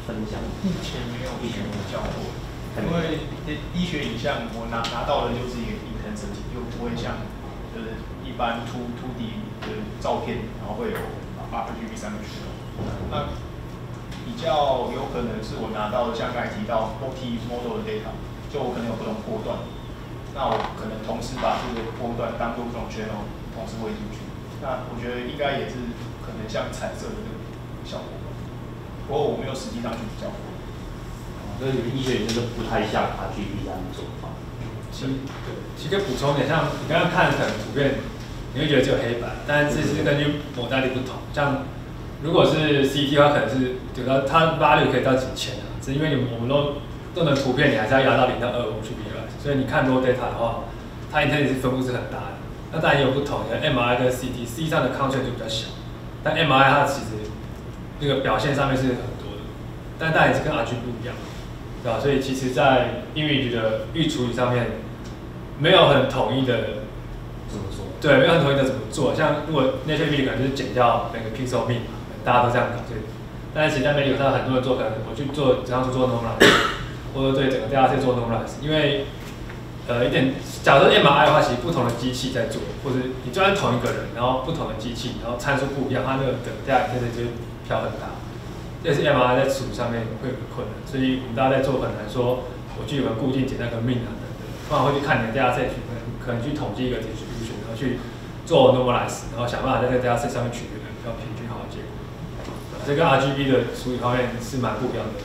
分享？ 目前没有学教过，因为医学影像我拿拿到的就是一个 intensity， 就不会像就是一般 two two D 的照片，然后会有 R G B 三个驱动。那比较有可能是我拿到的，像刚才提到 multi model 的 data， 就我可能有不同波段，那我可能同时把这个波段当做不同 channel 同时喂进去。那我觉得应该也是可能像彩色的这个效果吧，不过我没有实际上去比较过。 所以医学影像就不太像 R G B 这样的做法。 其对，其实可以补充一点，像你刚刚看可能图片，你会觉得只有黑白，但是这是根据某代理不同。像如果是 C T 的话，可能是有到它 value 可以到几千啊，只是因为你我们都都能图片，你还是要压到零到二五去 visualize， 所以你看 raw data 的话，它 intensity 分布是很大的。那当然也有不同，像 M R I 跟 C T，C T 上的 contrast 就比较小，但 M R I 它其实那个表现上面是很多的，但当然也是跟 R G B 不一样。对吧？所以其实，在 image 的预处理上面，没有很统一的怎么做？ 对，没有很统一的怎么做。像如果 native image 可能就是减掉每个 pixel min，大家都这样搞。对。但是其实在 medical 上很多人做，可能我去做怎样去做 normalize， 或者对整个 data set 做 normalize， 因为呃一点，假如 M R I 的话，其实不同的机器在做，或者你就算同一个人，然后不同的机器，然后参数不一样，它那个的 data set 就会飘很大。这是 M R I 在处理上面会有困难，所以我们大家在做很难说，我去有个固定简单个命啊等等，通常会去看你的 data set 去可能去统计一个 distribution， 然后去做 normalize， 然后想办法在这个 data set 上面取得一个比较平均好的结果。这跟 R G B 的处理方面是蛮不一样的。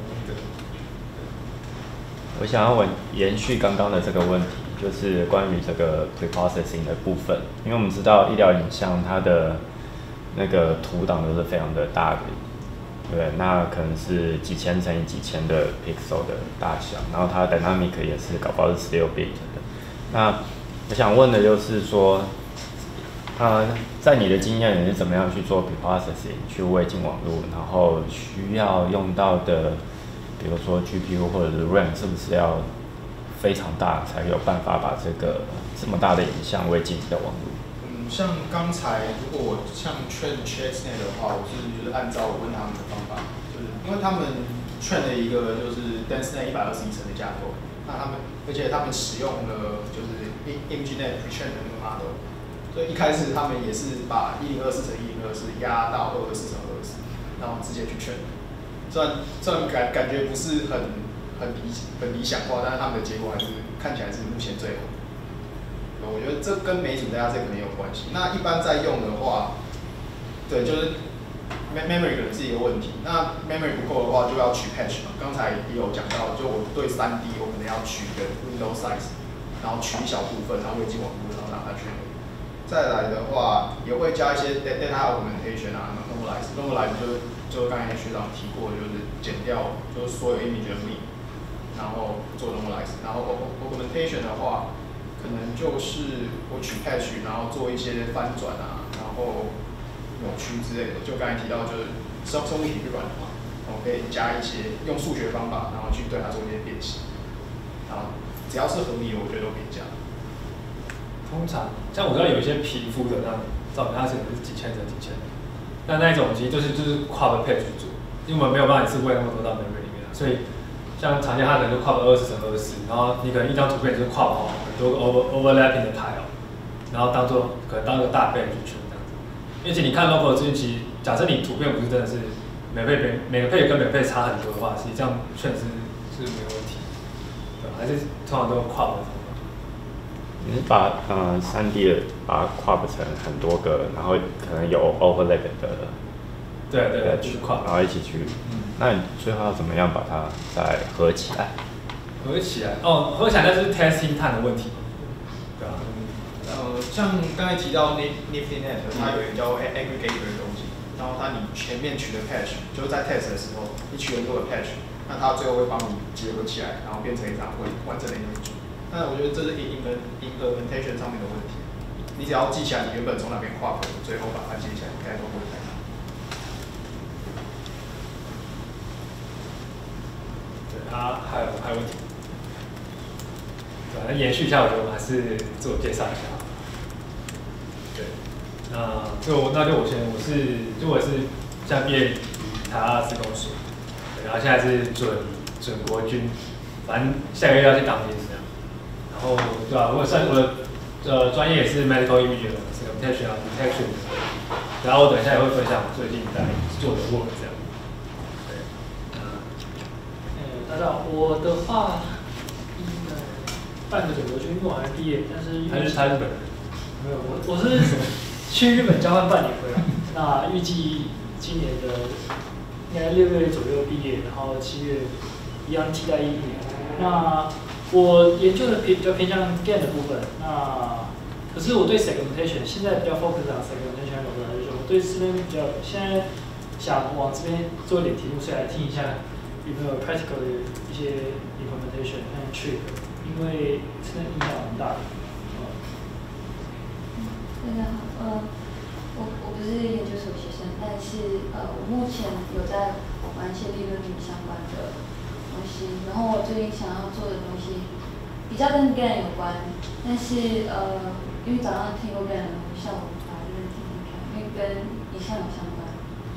我想要我延续刚刚的这个问题，就是关于这个 preprocessing 的部分，因为我们知道医疗影像它的那个图档都是非常的大的。对，那可能是几千乘以几千的 pixel 的大小，然后它 dynamic 也是搞不好是十六 bit 的。那我想问的就是说，呃，在你的经验，你是怎么样去做 preprocessing 去喂进网络，然后需要用到的，比如说 G P U 或者是 RAM 是不是要非常大才有办法把这个这么大的影像喂进这个网络？ 像刚才如果我像 train Chestnut 的话，我是就是按照我问他们的方法，就是因为他们 train 了一个就是 DenseNet 一百二十一层的架构，那他们而且他们使用了就是 ImageNet pre-train 的那个 model， 所以一开始他们也是把一零二四乘一零二四压到二二四乘二二四，然后直接去 train。虽然虽然感感觉不是很很理很理想化，但是他们的结果还是看起来是目前最好的。我觉得这跟每组 data set 可能有关系。那一般在用的话，对，就是 memory 可能是一个问题。那 memory 不够的话，就要取 patch 嘛。刚才也有讲到，就我对 三 D 我可能要取一个 window size， 然后取一小部分，然后喂进网络，然后让它去。再来的话，也会加一些 data augmentation 啊 ，normalize。normalize 就是就是刚才学长提过的，就是减掉就是所有 image 的 mean， 然后做 normalize。然后 augmentation 的话，可能就是我取 patch， 然后做一些翻转啊，然后扭曲之类的。就刚才提到，就是生生物体育软嘛，我可以加一些用数学方法，然后去对它做一些变形。然后只要是合理的，我觉得都可以加。 通常像我知道有一些皮肤的那种照片，它可能是几千乘几千的，那那一种其实就是就是跨个 patch 去做，因为我们没有办法一次喂那么多到 memory 里面，所以像常见它可能就跨个二十乘二十，然后你可能一张图片就是跨跑很多个 over overlapping 的 tile， 然后当做可能当个大 patch 去这样子。而且你看 logo 之前，其实假设你图片不是真的是每配每每个配跟每配差很多的话，其实这样确实是没有问题，对吧？还是通常都跨的。 你是把呃三 D 的把它跨不成很多个，然后可能有 overlap 的， 对对对，去跨， 然后一起去。嗯，那你最后要怎么样把它再合起来？ 合起来哦，合起来那就是 testing time 的问题，对吧？ 呃，像刚才提到 NiftyNet， 它有一个叫 aggregator 的东西，然后它你前面取的 patch， 就是在 test 的时候，你取很多的 patch， 那它最后会帮你结合起来，然后变成一张会完整的 image。但我觉得这是 implementation 上面的问题，你只要记起来你原本从哪边跨过，最后把它接起来，应该都不会太难。 对，啊，还有还有问题？对，那延续一下，我觉得我们还是自我介绍一下。对，那就那就我先，我是就我是现在毕业于台大资工所， 然后现在是准准国军，反正下个月要去当兵这样。然后对啊，我算我的呃专业也是 medical imaging 的 segmentation 啊 detection， 然后我等一下也会分享我最近在做的 work 这样。对， 呃，大家好，我的话，呃，半个准国军，我还毕业，但是他是他日本人， 没有我我是去日本交换半年回来，那预计今年的应该六月左右毕业，然后七月一样替代一年。那我研究的偏比较偏向 gain 的部分，那可是我对 segmentation 现在比较 focus on segmentation 的部分，就是我对这边比较现在想往这边做一点题目，所以来听一下有没有 practical 的一些 implementation 和 trick， 因为真的影响蛮大的。 大家好，呃，我我不是研究所学生，但是呃，我目前有在玩一些理论相关的东西，然后我最近想要做的东西比较跟 gain 有关，但是呃，因为早上听过 gain 的东西，像我把这边听听看，因为跟影像有相关。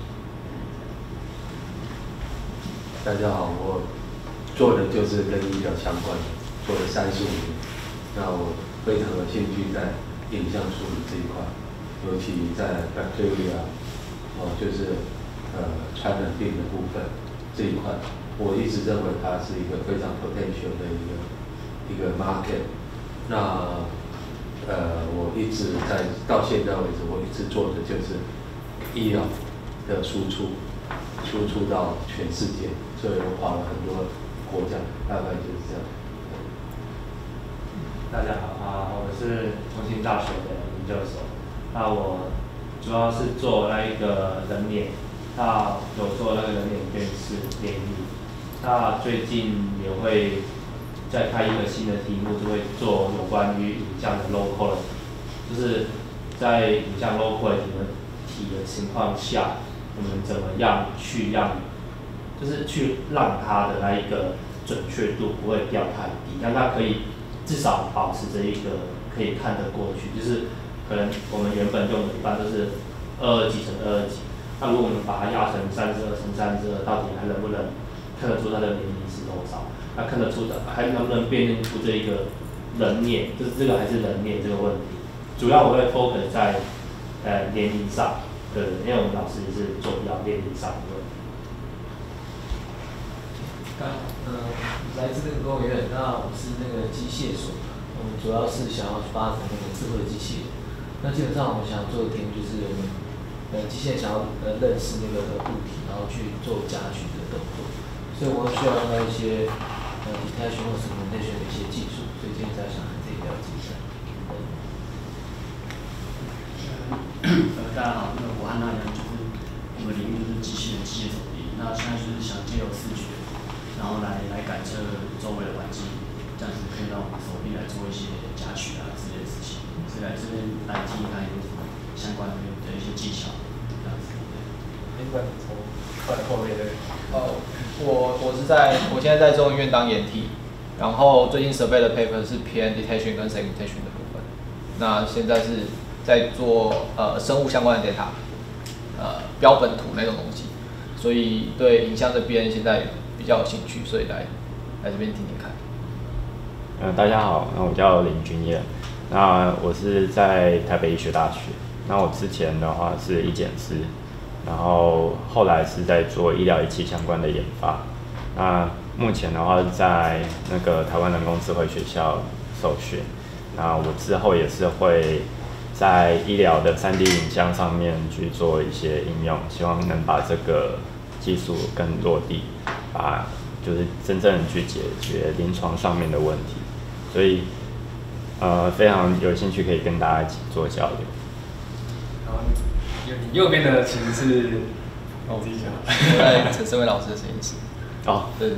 大家好，我做的就是跟医疗相关的，做了三十五年，那我非常有兴趣在影像处理这一块，尤其在 bacteria， 哦，就是呃传染病的部分这一块，我一直认为它是一个非常 potential 的一个一个 market。那呃，我一直在到现在为止，我一直做的就是医疗的输出，输出到全世界，所以我跑了很多国家，大概就是这样。 大家好啊，我是重庆大学的研究所。那我主要是做那一个人脸，那有做那个人脸辨识联谊。那最近也会再开一个新的题目，就会做有关于影像的 low quality， 就是在影像 low quality 的体的情况下，我们怎么样去让，就是去让它的那一个准确度不会掉太低，让它可以至少保持着一个可以看得过去，就是可能我们原本用的一般都是二二几乘二二几，那如果我们把它压成三十二乘三十二，到底还能不能看得出它的年龄是多少？那看得出的，还能不能辨认出这一个人脸，就是这个还是人脸这个问题？主要我会 focus 在呃年龄上，对，因为我们老师也是做比较年龄上的问题。 刚呃来自那个工研院，那我是那个机械所，我们主要是想要发展那个智慧机器人。那基本上我们想做的题目就是我们呃机械人想要呃认识那个物体，然后去做夹取的动作，所以我们需要用到一些呃 detection 或 segmentation 的一些技术，所以今天在想这一了解一下。 呃，大家好，那我和那一样，就是我们领域就是机器人、机械手臂。那现在就是想借由视觉，然后来来感测周围的环境，这样子可以让我们手臂来做一些夹取啊之类的事情。所以来这边来听看有什么相关的的一些技巧，这样子。 哎，不然从快后面的。 哦，我我是在我现在在中医院当研替，然后最近 survey 的 paper 是偏 detection 跟 segmentation 的部分。那现在是在做呃生物相关的 data， 呃标本图那种东西，所以对影像这边现在比较有兴趣，所以来来这边听听看。 呃，大家好，那我叫林君彦，那我是在台北医学大学，那我之前的话是医检师，然后后来是在做医疗仪器相关的研发，那目前的话是在那个台湾人工智慧学校受训，那我之后也是会在医疗的 三 D 影像上面去做一些应用，希望能把这个技术更落地，把就是真正去解决临床上面的问题，所以呃非常有兴趣可以跟大家一起做交流。 然后你右边的其实是我自己讲， 我在陈胜伟老师的实验室。 哦， 对对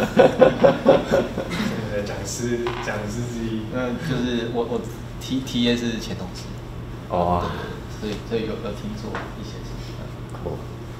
对，讲师讲师之一。 嗯，就是我我 T T A 是前同事。 哦。 对，所以所以有有听说一些事情。 酷。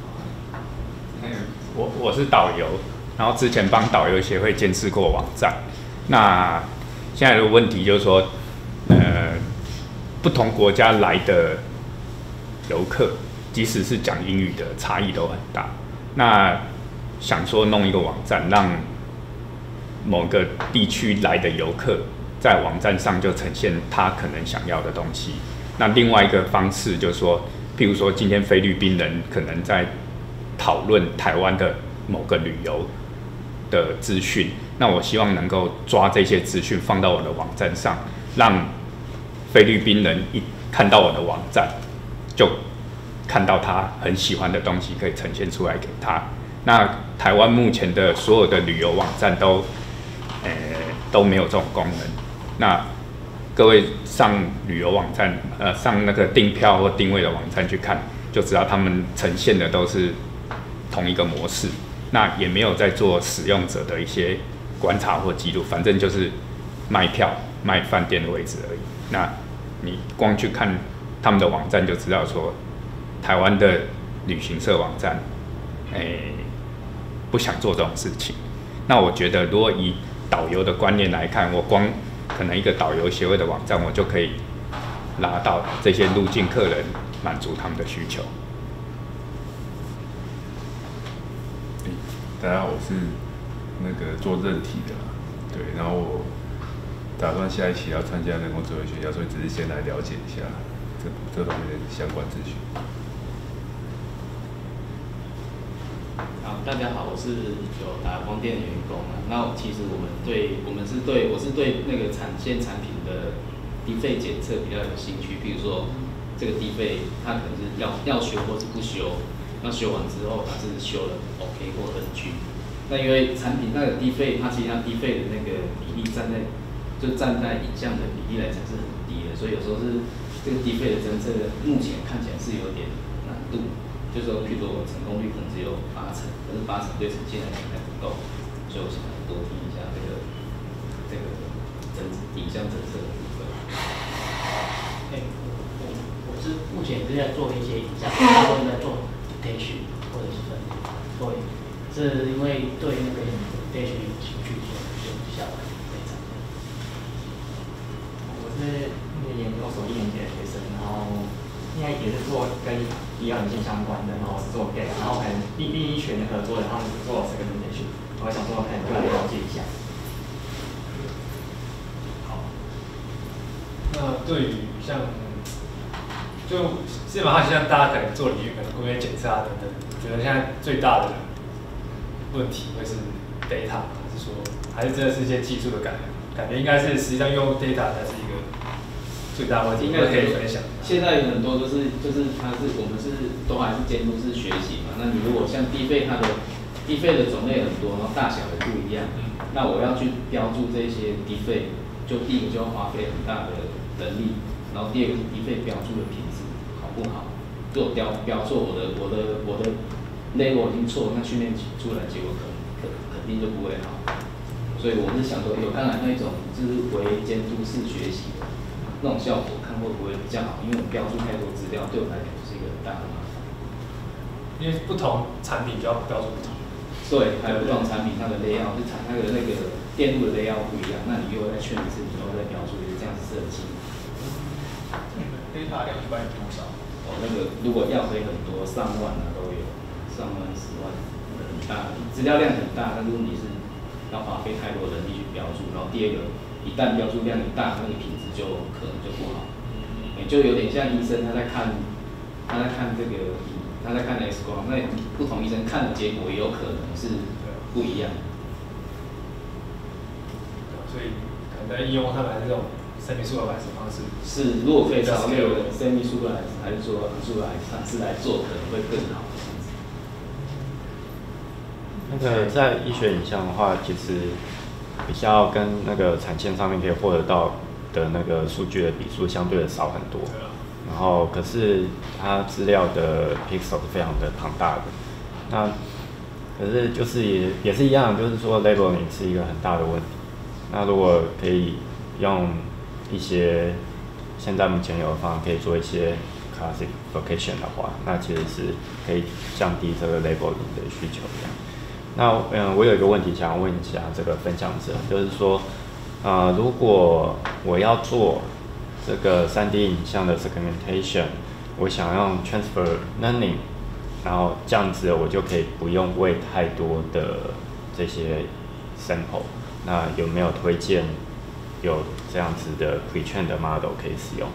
我我是导游，然后之前帮导游协会监视过网站。那现在的问题就是说，呃，不同国家来的游客，即使是讲英语的，差异都很大。那想说弄一个网站，让某个地区来的游客在网站上就呈现他可能想要的东西。那另外一个方式就是说，譬如说今天菲律宾人可能在讨论台湾的某个旅游的资讯，那我希望能够抓这些资讯放到我的网站上，让菲律宾人一看到我的网站，就看到他很喜欢的东西可以呈现出来给他。那台湾目前的所有的旅游网站都，呃，都没有这种功能。那各位上旅游网站，呃，上那个订票或定位的网站去看，就知道他们呈现的都是同一个模式。那也没有在做使用者的一些观察或记录，反正就是卖票、卖饭店的位置而已。那你光去看他们的网站就知道说，台湾的旅行社网站，诶、欸，不想做这种事情。那我觉得，如果以导游的观念来看，我光可能一个导游协会的网站，我就可以拉到这些入境客人，满足他们的需求。 大家好，我是那个做认体的，对，然后我打算下一期要参加人工智慧学校，所以只是先来了解一下这这方面的相关资讯。 好，大家好，我是有打光电的员工啊。那其实我们对，我们是对，我是对那个产线产品的低费检测比较有兴趣。比如说这个低费，它可能是要要修或是不修。那修完之后，它是修了 OK 或 N G。那因为产品那个低费，它其实它低费的那个比例站在，就站在影像的比例来讲是很低的，所以有时候是这个低费的侦测，目前看起来是有点难度。就是说，譬如说我成功率可能只有八成，可是八成对呈现来讲还不够，所以我想多听一下这个这个侦影像侦测的部分。 哎、欸，我我是目前是在做一些影像，大部分在做。Detection 或者是分离，对，是因为对那个 Detection 有兴趣，所以就下来这一场。 我是那个研究所一年级的学生，然后现在也是做跟医疗影像相关的，然后是做 G A T， 然后可能第第一群的合作的，他们是做 Segmentation， 我想说可能就来了解一下。 好，那对于像。就基本上现在大家可能做领域可能工业检测啊等等，我觉得现在最大的问题会是 data， 还是说还是真的是一些技术的改良？感觉应该是实际上用 data 才是一个最大问题，应该可以分享。 现在有很多都是就是它是我们是都还是监督式学习嘛。那你如果像低费它的低费的种类很多，然后大小也不一样，那我要去标注这些低费，就第一个就要花费很大的人力，然后第二个是低费标注的品质。不好，如果标标错，我的我的我的 level 已经错，那训练出来结果可可肯定就不会好。所以我是想说，有当然那种就是为监督式学习的那种效果，看会不会比较好？因为我们标注太多资料，对我来讲是一个很大的麻烦。 因为不同产品就要标注不同。 对，还有不同产品它的 layout 是产它的那个电路的 layout 不一样，那你又再确认一次，你又再标注，这样子设计。 data 量一般有多少？ 哦，那个如果要回很多，上万啊都有，上万、十万，很大，资料量很大，但是问题是要花费太多人力去标注，然后第二个，一旦标注量一大，那个品质就可能就不好，也、嗯、就有点像医生他在看，他在看这个，他在看 X 光，那不同医生看的结果也有可能是不一样的。 所以可能在应用上来这种。生命数的来的方式是，如果可以朝那个生命数来，还是说数来尝试来做，可能会更好。 那个在医学影像的话，其实比较跟那个产线上面可以获得到的那个数据的笔数相对的少很多。然后可是它资料的 pixel 是非常的庞大的。那可是就是也也是一样，就是说 labeling 是一个很大的问题。那如果可以用一些现在目前有的方法可以做一些 classification 的话，那其实是可以降低这个 labeling 的需求这样。那嗯，我有一个问题想要问一下这个分享者，就是说，呃，如果我要做这个 三 D 影像的 segmentation， 我想用 transfer learning 然后这样子我就可以不用喂太多的这些 sample。那有没有推荐有这样子的 pre-train 的 model 可以使用？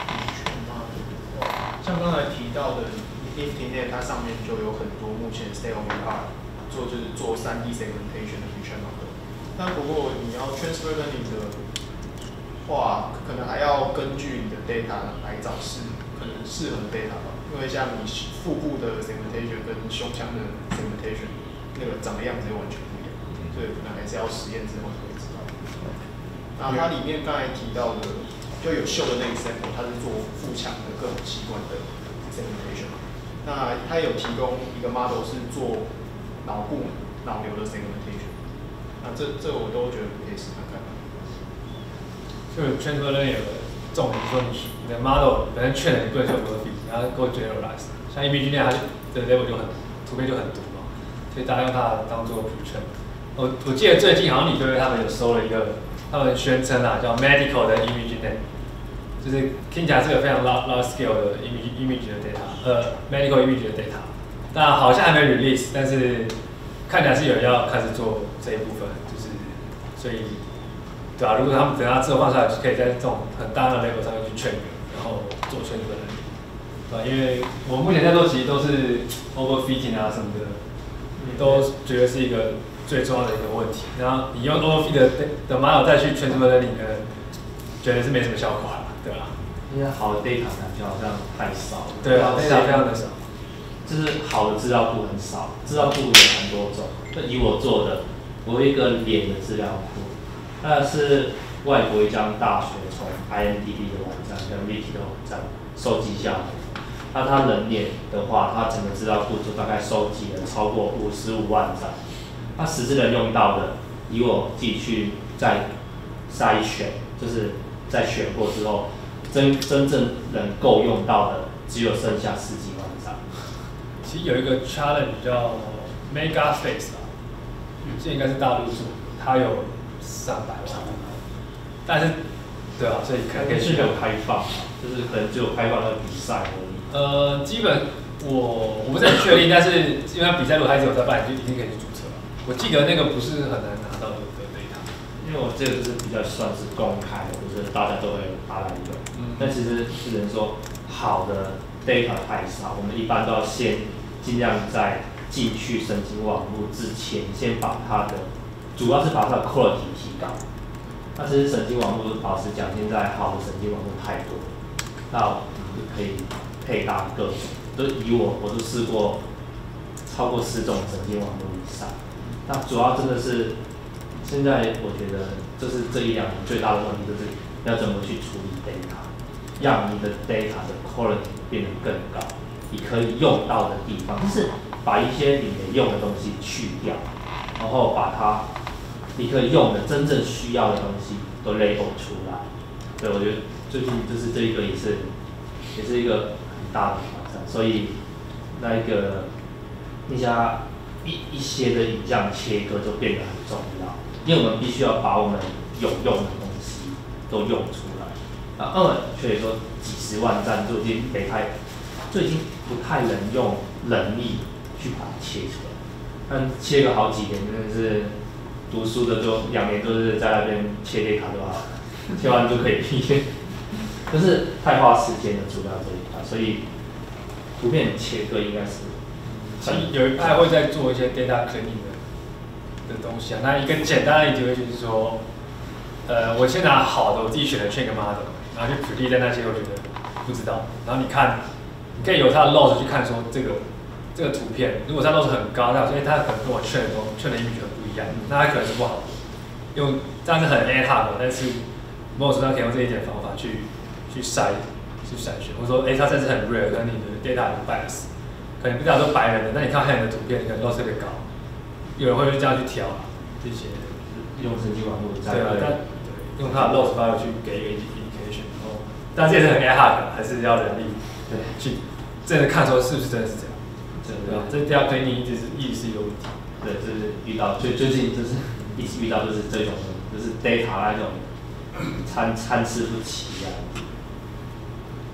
像刚才提到的 InfiniNet， 它上面就有很多目前 state of the art 做就是做 三 D segmentation 的 pre-train model。那不过你要 transfer learning 的话，可能还要根据你的 data 来找适可能适合的 data 吧。因为像你腹部的 segmentation 跟胸腔的 segmentation 那个长的样子又完全不一样，所以可能还是要实验之后才会知道。那它里面刚才提到的，就有秀的那个 sample， 它是做腹腔的各种器官的 segmentation。那它有提供一个 model 是做脑部脑瘤的 segmentation。那这这我都觉得可以试看看。 就 transfer learning 有个重点说你你的 model 本身确认你不能做 overfit， 然后 go generalize。像 ImageNet 它的 level 就很图片就很多嘛，所以大家用它当做 pre-train。我我记得最近好像李飞他们有收了一个，他们宣称啊叫 medical 的 ImageNet， 就是听起来是个非常 large large scale 的 image image 的 data， 呃 medical image 的 data， 那好像还没 release， 但是看起来是有人要开始做这一部分，就是所以对啊，如果他们等下之后放出来，就可以在这种很大的 level 上面去 train， 然后做 train 的能力，对吧？因为我目前在做其实都是 overfitting 啊什么的，都觉得是一个最重要的一个问题。然后你用 overfit 的的 model 再去 transfer learning， 可能觉得是没什么效果啦，对吧？ 因为好的 data 感觉好像太少了。 对啊 ，data 非常的少。 就是好的资料库很少，资料库有很多种。那以我做的，我有一个脸的资料库，那是外国一家大学从 I M D B 的网站跟 Wiki 的网站收集下来的。那它人脸的话，它整个资料库就大概收集了超过五十五万张。那实质能用到的，以我自己去再筛选，就是在选过之后，真真正能够用到的，只有剩下十几万张。 其实有一个 challenge 叫 Mega Face 啊，这应该是大陆做，它有上百万，但是对啊，所以可可以是有开放，就是可能只有开放的比赛而已。 呃，基本我我不是很确定，但是因为它比赛如果它一直有在办，就一定可以去注册了。我记得那个不是很难拿到的 data， 因为我这个就是比较算是公开的，就是大家都会拿来用。嗯，但其实只能说好的 data 太少，我们一般都要先尽量在进去神经网络之前，先把它的主要是把它的 quality 提高。那其实神经网络老实讲，现在好的神经网络太多了，那我们就可以配搭各种。都以我我都试过超过十种神经网络以上。那主要真的是现在我觉得这是这一两年最大的问题，就是要怎么去处理 data， 让你的 data 的 quality 变得更高。你可以用到的地方，就是把一些你没用的东西去掉，然后把它你可以用的真正需要的东西都 label 出来。对，我觉得最近就是这一个也是也是一个很大的挑战，所以那一个那家一一些的影像切割就变得很重要，因为我们必须要把我们有用的东西都用出来。啊，二所以说几十万赞就已经没太。就已经不太能用人力去把它切出来，但切个好几年，真的是读书的就两年都是在那边切点卡就好了，切完就可以毕业，就是太花时间了，主要这一块，所以图片切割应该是。 其实有一派会在做一些 data cleaning 的的东西啊，那一个简单的例子就是说，呃，我先拿好的，我自己选的 train 个 model， 然后去举例在那些我觉得不知道，然后你看。你可以由它的 loss 去看说这个这个图片，如果它 loss 很高，那所以它可能跟我劝的东劝的 image 很不一样，那它可能是不好的。用这样是很 ad hoc 的，但是某种程度上可以用这一点方法去去筛去筛选，或者说哎、欸、它甚至很 rare， 跟你的 data 有 bias， 可能不知道说白人的，那你看黑人的图片，可能 loss 特别高，有人会这样去挑这些用神经网络对啊，但用它的 loss value 去给一个 indication， 然后但这也是很 ad hoc， 还是要人力。对，去真的看说是不是真的是这样，真的，这第二推你一直是一直是一个问题。 对，就是遇到最最近就是一直遇到就是这种，就是 data 那种参参差不齐啊。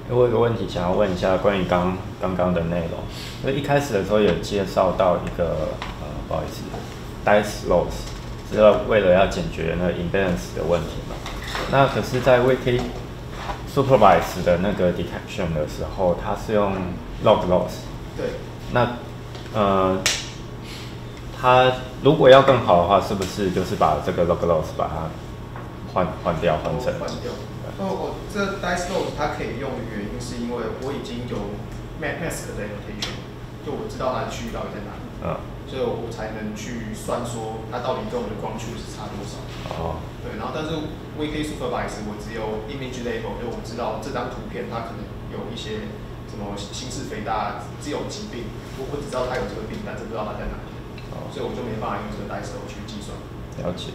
我有个问题想要问一下，关于刚刚刚的内容。因为一开始的时候有介绍到一个呃，不好意思 ，dice loss 是要为了要解决那个 imbalance 的问题嘛？那可是，在 wiki supervise 的那个 detection 的时候，它是用 log loss。 对。 那呃，它如果要更好的话，是不是就是把这个 log loss 把它换换掉，换成？ 换掉。哦，我这 dice loss 它可以用的原因是因为我已经有 mask 的 annotation， 就我知道它的区域到底在哪里。嗯。所以我才能去算说它到底跟我的光圈是差多少。 哦。对， 然后但是 wiki supervise 我只有 image label， 就我知道这张图片它可能有一些什么心室肥大，只有疾病，我我只知道它有这个病，但是不知道它在哪里。哦。所以我就没办法用这个 dice loss 去计算。 了解。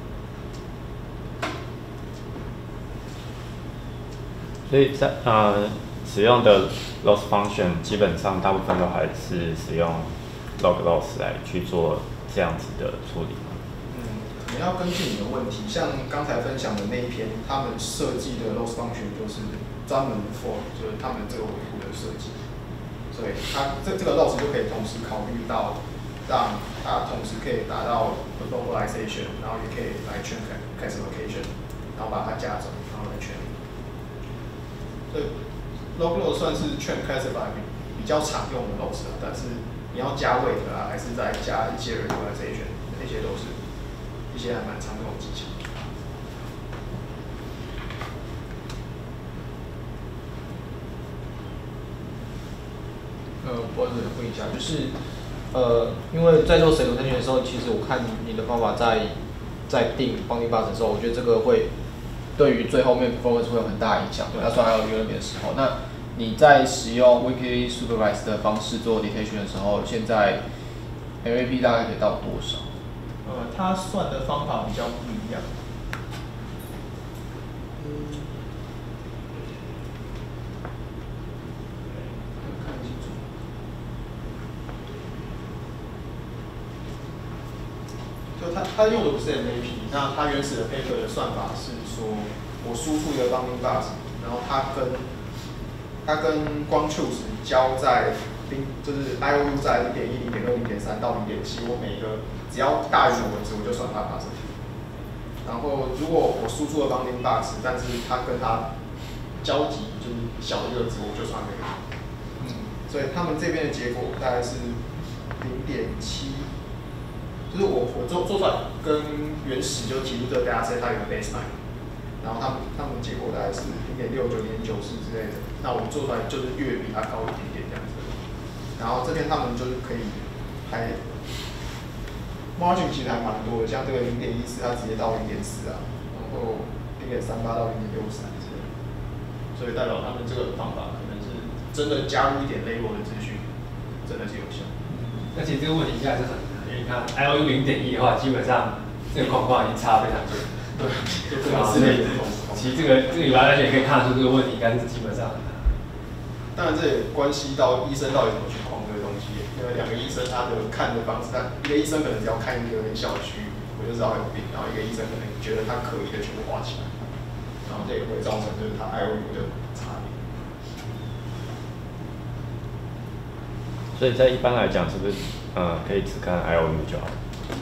所以在呃使用的 loss function 基本上大部分都还是使用 log loss 来去做这样子的处理吗？ 嗯，可能要根据你的问题，像刚才分享的那一篇，他们设计的 loss function 就是专门 for 就是他们这个维护的设计，所以它这这个 loss 就可以同时考虑到让它同时可以达到 localization， 然后也可以来 train classification， 然后把它加总，然后来 train。所以 log loss 算是 train classify 比比较常用的 loss 啊，但是你要加 weight 啊，还是再加一些 regularization， 那些都是一些还蛮常用的技巧。 呃，我想问一下，就是呃，因为在做水流单元的时候，其实我看你的方法在在定 bounding box 的时候，我觉得这个会对于最后面 performance 会有很大影响。那算还有 U N B 的时候，那你在使用 wiki supervise 的方式做 detection 的时候，现在 M A P 大概可以到多少？ 呃，它算的方法比较不一样。 嗯，看清楚。就它它用的不是 M A P， 那它原始的 paper 的算法是说，我输出一个 bounding box， 然后它跟它跟光 choose 交在零，就是 I O U 在零点一、零点二、零点三到零点七，我每个只要大于某个值，我就算它 positive。然后如果我输出了 bounding box， 但是它跟它交集就是小的一个值，我就算没有。嗯，所以他们这边的结果大概是零点七，就是我我做做出来跟原始就提出这个 dataset 它有个 baseline。然后他们他们结果大概是零点六九、零点九四之类的，那我们做出来就是略比它高一点点这样子。然后这边他们就是可以还 margin 其实还蛮多的，像这个零点一四它直接到零点四啊，然后零点三八到零点六三之类的，所以代表他们这个方法可能是真的加入一点 label 的资讯，真的是有效。 那其实这个问题现在是很难，因为你看 I O U 零点一的话，基本上这个框框已经差非常远。对，就这个是类这种。其实这个这个以来而且可以看得出这个问题应该是基本上很难。 当然这也关系到医生到底怎么去框这个东西，因为两个医生他的看的方式，他一个医生可能只要看一个很小的区域，我就知道有病，然后一个医生可能觉得他可疑的全部画起来，然后这也会造成就是他 I O U 的差别。 所以在一般来讲，是不是呃可以只看 I O U 就好？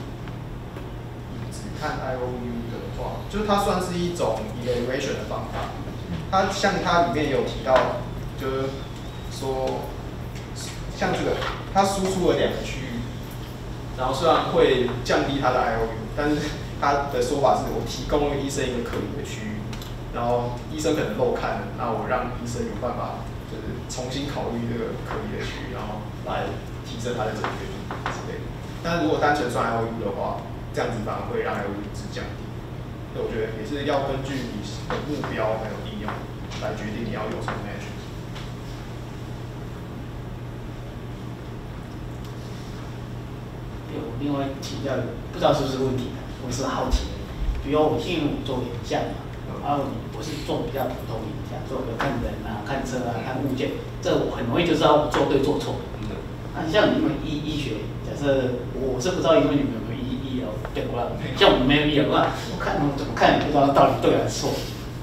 只看 I O U 的话，就是它算是一种 evaluation 的方法。它像它里面有提到，就是说，像这个，它输出了两个区域，然后虽然会降低它的 I O U， 但是它的说法是我提供了医生一个可疑的区域，然后医生可能漏看了，那我让医生有办法就是重新考虑这个可疑的区域，然后来提升它的准确率之类的。但是如果单纯算 I O U 的话，这样子反而会让 I O U 值降低。所以我觉得也是要根据你的目标还有应用来决定你要用什么 metric。 对，我另外请教，不知道是不是问题，我是好奇的。比如我现在做影像嘛，然后我是做比较普通影像，做个看人啊、看车啊、看物件，这我很容易就知道做对做错。那像你们医医学，假设我是不知道，因为你们有没有医医疗对过像我们没有医疗的话，我看我怎么看也不知道到底对还是错。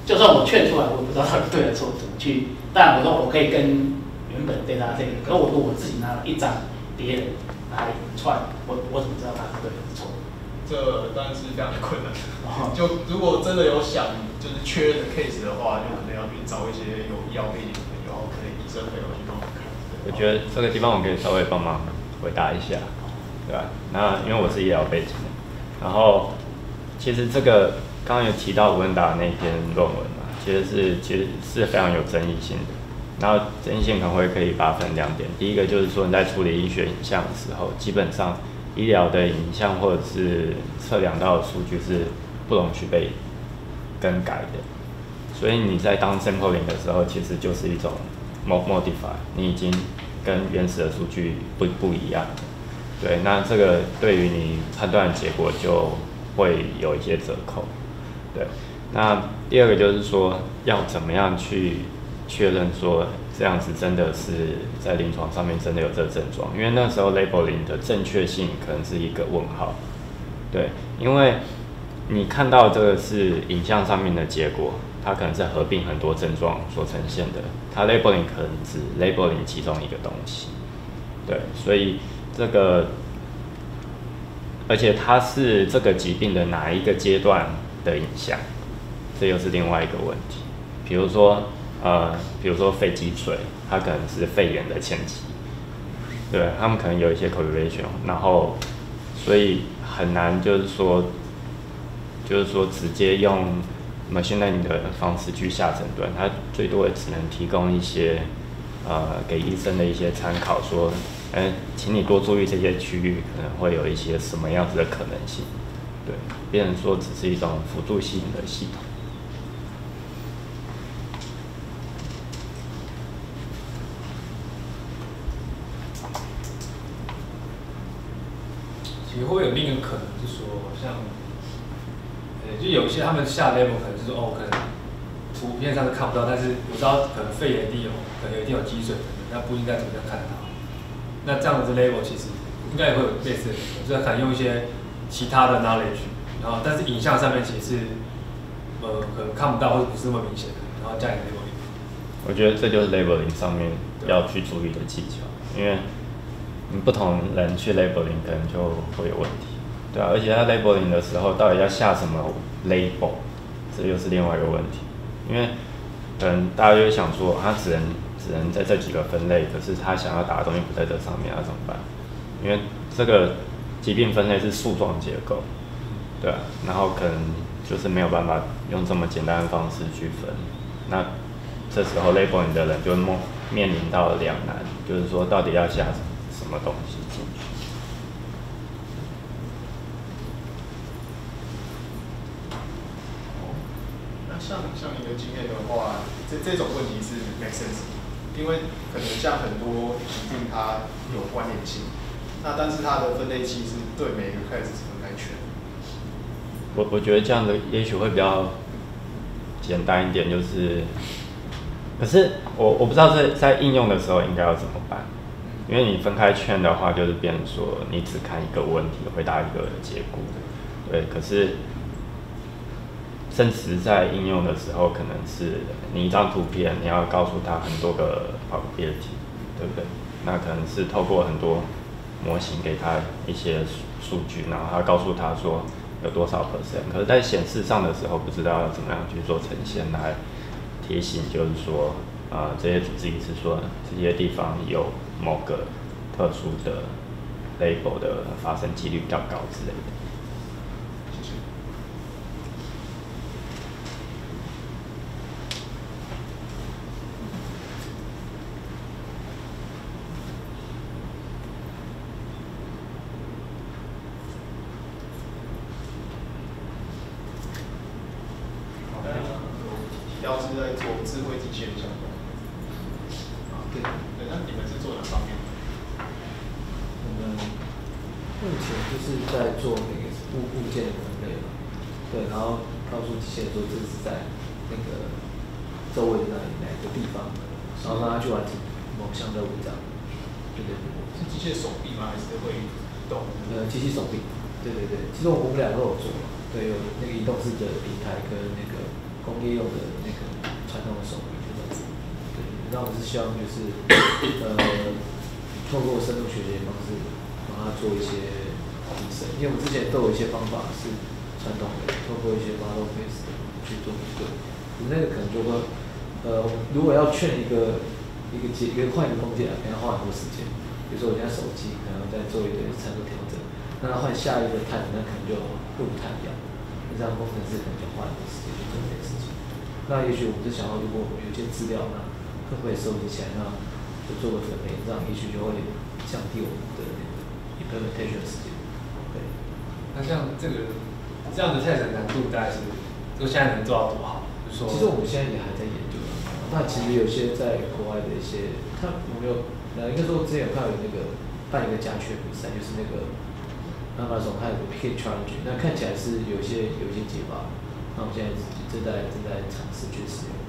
就算我劝出来，我也不知道到底对还是错，怎么去？当然我说我可以跟原本 data 这个，可我如果我自己拿了一张别人拿一串，我我怎么知道它是对还是错？ 这当然是非常的困难。就如果真的有想就是确认的 case 的话，就可能要去找一些有医药背景的朋友，可能医生朋友去帮我看。 我觉得这个地方我可以稍微帮忙回答一下，对吧？那因为我是医疗背景的，然后其实这个刚刚有提到文达那篇论文嘛，其实是其实是非常有争议性的。然后争议性可能会可以把它分两点，第一个就是说你在处理医学影像的时候，基本上医疗的影像或者是测量到的数据是不容许被更改的，所以你在当 sampling 的时候，其实就是一种 modify， 你已经跟原始的数据不不一样。对，那这个对于你判断的结果就会有一些折扣。对，那第二个就是说要怎么样去确认说这样子真的是在临床上面真的有这个症状，因为那时候 labeling 的正确性可能是一个问号。对，因为你看到这个是影像上面的结果，它可能是合并很多症状所呈现的，它 labeling 可能只 labeling 其中一个东西。对，所以这个，而且它是这个疾病的哪一个阶段的影像，这又是另外一个问题。比如说，呃，比如说肺积水，它可能是肺炎的前期，对，他们可能有一些 correlation， 然后，所以很难就是说，就是说直接用 machine learning 的方式去下诊断，它最多也只能提供一些，呃，给医生的一些参考，说，哎、呃，请你多注意这些区域可能会有一些什么样子的可能性，对，变成说只是一种辅助性的系统。 其实会不会有另一个可能是说，像，呃，就有些他们下 label 可能是说，哦，可能图片上是看不到，但是我知道可能肺炎一定有，可能有一定有积水等等，那不应该怎么样看得到。那这样子 label 其实应该也会有类似的，就是可能用一些其他的 knowledge， 然后但是影像上面其实是，呃，可能看不到或者不是那么明显的，然后加一个 label。 我觉得这就是 labeling 上面要去注意的技巧，因为你不同人去 labeling 可能就会有问题，对啊，而且他 labeling 的时候到底要下什么 label， 这又是另外一个问题，因为可能大家就会想说，他只能只能在这几个分类，可是他想要打的东西不在这上面，那怎么办？因为这个疾病分类是树状结构，对啊，然后可能就是没有办法用这么简单的方式去分，那这时候 labeling 的人就面临到两难，就是说到底要下什么？什么东西进去？ 那像像你的经验的话，这这种问题是 make sense， 因为可能像很多疾病它有关联性，那但是它的分类器是对每个 case 是分开全。 我我觉得这样的也许会比较简单一点，就是，可是我我不知道在在应用的时候应该要怎么办。因为你分开圈的话，就是变成说你只看一个问题，回答一个结果，对。可是，甚至在应用的时候，可能是你一张图片，你要告诉他很多个 probability， 对不对？那可能是透过很多模型给他一些数据，然后他告诉他说有多少 percent。可是，在显示上的时候，不知道要怎么样去做呈现来提醒，就是说，呃，这些主治医师说这些地方有某个特殊的 label 的发生几率比较高之类的。 谢谢。好的，提到是在做智慧机械的相关。对，那你们是做哪方面？ 我们目前就是在做那个物物件的分类嘛，对，然后告诉机器人说这是在那个周围的哪里哪个地方，然后让它去完成某项任务这样。对对对。 是机械手臂吗？还是会动？ 呃，机器手臂。对对对，其实我们两个都有做嘛，对，有那个移动式的平台跟那个工业用的那个传统的手柄这样子。对，那我是希望就是呃，透过深度学习的方式，帮他做一些提升。因为我们之前都有一些方法是传统的，透过一些 model base 去做比对，那个可能就会呃，如果要劝一个一个节一个换一个空间，可能要花很多时间。比如说我现在手机可能在做一个参数调整，那换下一个碳，那可能就会不太一样。那这样工程师可能就花很多时间去做这件事情。那也许我们是想要，如果我们有一些资料，那会不会收集起来，那就做个分类，这样也许就会降低我们的 implementation 的时间。对。 那像这个这样的 test 难度大概是，就现在能做到多好？就说其实我们现在也还在研究。那其实有些在国外的一些，他我们有，呃，应该说之前有看到有那个办一个加权比赛，就是那个 Amazon 它有个 P Challenge， 那看起来是有一些有一些解法，那我们现在正在正在尝试去使用。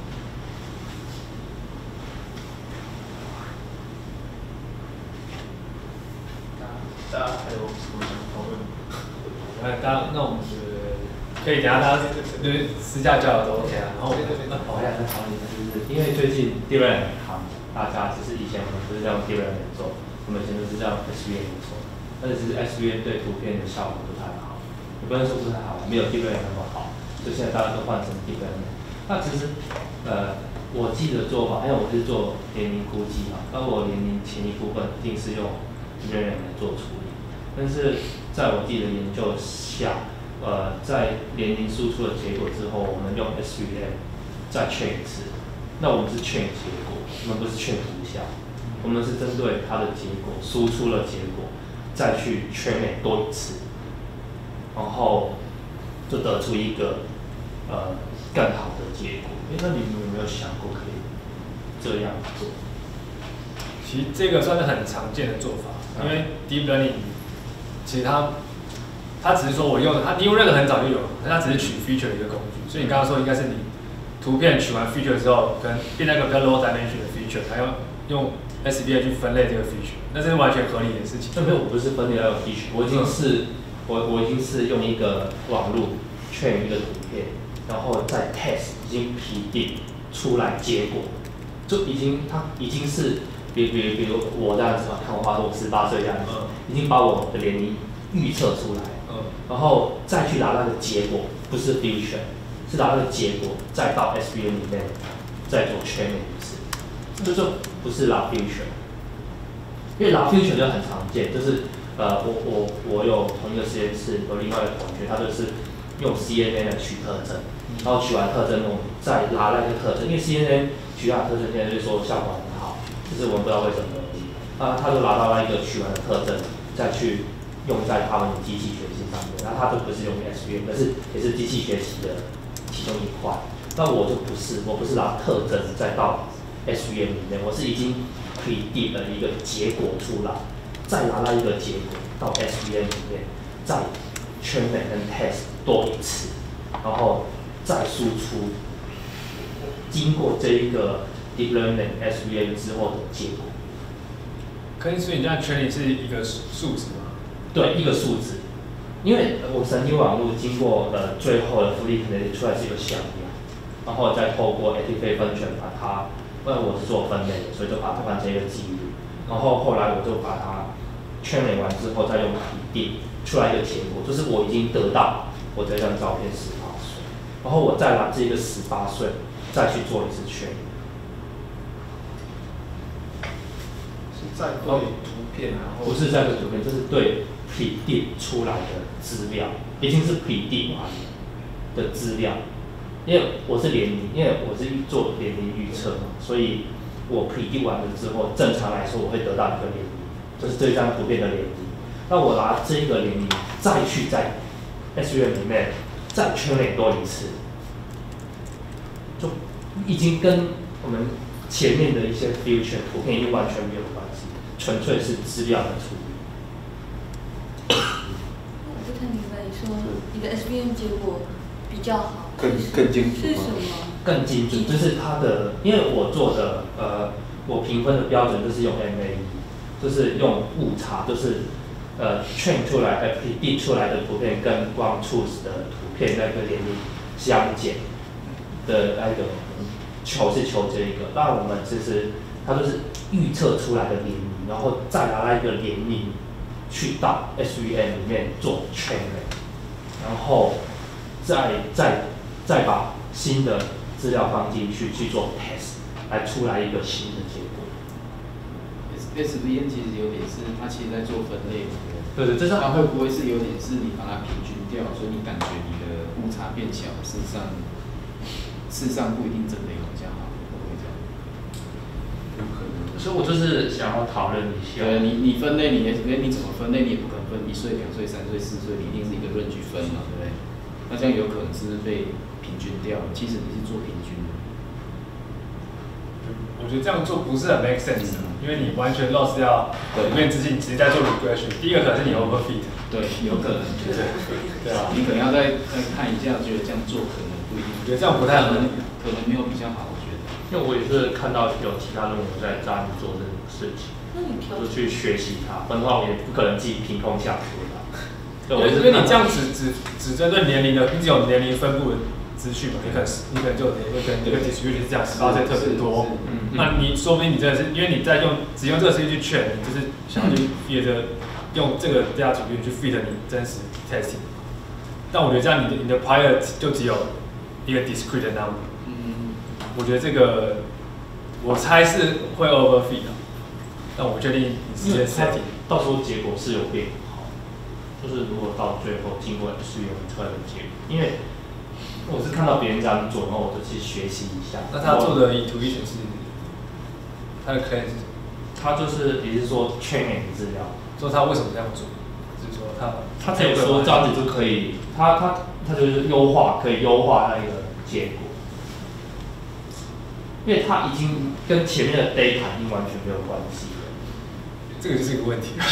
大家还有什么想讨论？那大家，那我们是可以等下大家就是私下交流都 OK 啊。然后我还想讨论一下，就是因为最近 D R A M 很夯，大家只是以前我们不是用 D R A M 做，我们以前都是用 S V M 做，但是 S V M 对图片的效果不太好，也不能说不太好，没有 D R A M 那么好，所以现在大家都换成 D R A M。那其实呃，我记得做法，因为我是做联名估计嘛，那我联名前一部分一定是用 D R A M 来做处理，但是在我自己的研究下。呃，在联名输出的结果之后，我们用 S V M 再 train 一次。那我们是 train 结果，我们不是 train 图像，我们是针对它的结果输出了结果，再去 train 多一次，然后就得出一个呃更好的结果。哎，那你们有没有想过可以这样做？ 其实这个算是很常见的做法，因为 Deep Learning 其实它。它只是说我用它，你用那个很早就有了，它只是取 feature 的一个工具。所以你刚刚说应该是你图片取完 feature 之后，可能变成一个比较 low dimension 的 feature， 还要用 S V M 去分类这个 feature， 那这是完全合理的事情。 那没有，我不是分类那个 feature， 我已经是、嗯、我我已经是用一个网路 train 一个图片，然后再 test 已经批定出来结果，就已经它已经是比比比如我这样子嘛，看我花我十八岁这样子、嗯，已经把我的联谊预测出来。然后再去拿那个结果，不是 fusion， 是拿那个结果再到 S V M 里面再做 training 一次，这就不是拿 fusion， 因为拿 fusion 就很常见，就是呃我我我有同一个实验室有另外一个同学，他就是用 C N N 来取特征，然后取完特征我们再拿那个特征，因为 C N N 取完特征现在就是说效果很好，就是我们不知道为什么而已，啊他就拿到那一个取完的特征再去。用在他们的机器学习上面，那它就不是用 S V M， 但是也是机器学习的其中一块。那我就不是，我不是拿特征再到 S V M 里面，我是已经 predict 了一个结果出来，再拿那一个结果到 S V M 里面，再 train 跟 test 多一次，然后再输出经过这一个 deep learning S V M 之后的结果。 可是所以你这样 training 是一个数值吗？ 对，一个数字，因为我神经网络经过呃最后的复利，可能出来是一个向量，然后再透过 activate 分权把它，因为我是做分类的，所以就把它换成一个记录，然后后来我就把它 train 完之后，再用批定出来一个结果，就是我已经得到我这张照片十八岁，然后我再拿这个十八岁再去做一次 train。 是在对图片，然后不是在对图片，这是对 predict 出来的资料，已经是 predict 完的资料。因为我是联名，因为我是做联名预测嘛，所以我 predict 完了之后，正常来说我会得到一个联名，就是这张图片的联名。那我拿这个联名再去在 S V M 里面再 train 多一次，就已经跟我们前面的一些 future 图片已经完全没有关系，纯粹是资料的处理。 我不太明白，你说你的 S V M 结果比较好， 更更精准是什么？ 更精准，就是它的，因为我做的呃，我评分的标准就是用 M A E， 就是用误差，就是呃 train 出来呃 predict 出来的图片跟光 truth 的图片那个联名相减， 的那个求是求这一个，但我们其实它就是预测出来的联名，然后再拿那一个联名去到 S V M 里面做 training， 然后再再再把新的资料放进去去做 test， 来出来一个新的结果。 S V M 其实有点是它其实在做分类， 对对，这是它会不会是有点是你把它平均掉，所以你感觉你的误差变小，事实上事实上不一定真的有比较好，会不会这样？有可能。 所以我就是想要讨论一下。 对，你你分类你 S V M 你怎么分类，你也不可能分一岁、两岁、三岁、四岁，你一定是一个range分嘛，对不对？那这样有可能是被平均掉了，其实你是做平均的。 我觉得这样做不是很 make sense，、嗯、因为你完全 lost 掉里面资讯，你只是在做 regression。第一个可能是你 overfit， 对，有可能， 对对啊， 你可能要再再看一下，觉得这样做可能不一定。 我觉得这样不太合理， 可能没有比较好，我觉得。 因为我也是看到有其他论文在教你做这种事情，就去学习它，不然的话我也不可能自己凭空想出来。 对，因为你这样只只只针对年龄的，你只有年龄分布的资讯嘛，你可能你可能就会跟这个 distribution 是这样，十八岁特别多。嗯，那你说不定你真的是，因为你在用只用这个时间去 train， 你就是想要去 feed 用这个 data 组去 feed 你真实 testing。但我觉得这样你的你的 prior 就只有一个 discrete number。嗯，我觉得这个我猜是会 overfit 的，但我不确定你直接 setting 到时候结果是有变好，就是如果到最后经过试用出来的结果，因为我是看到别人这样做，然后我就去学习一下。 那他做的 intuition 是他的 claim 是什么？ 他就是也是说 training 资料， 说他为什么这样做，就是说他他可以说这样子就可以，他他他就是优化，可以优化那个结果，因为他已经跟前面的 data 已经完全没有关系了。 这个就是一个问题。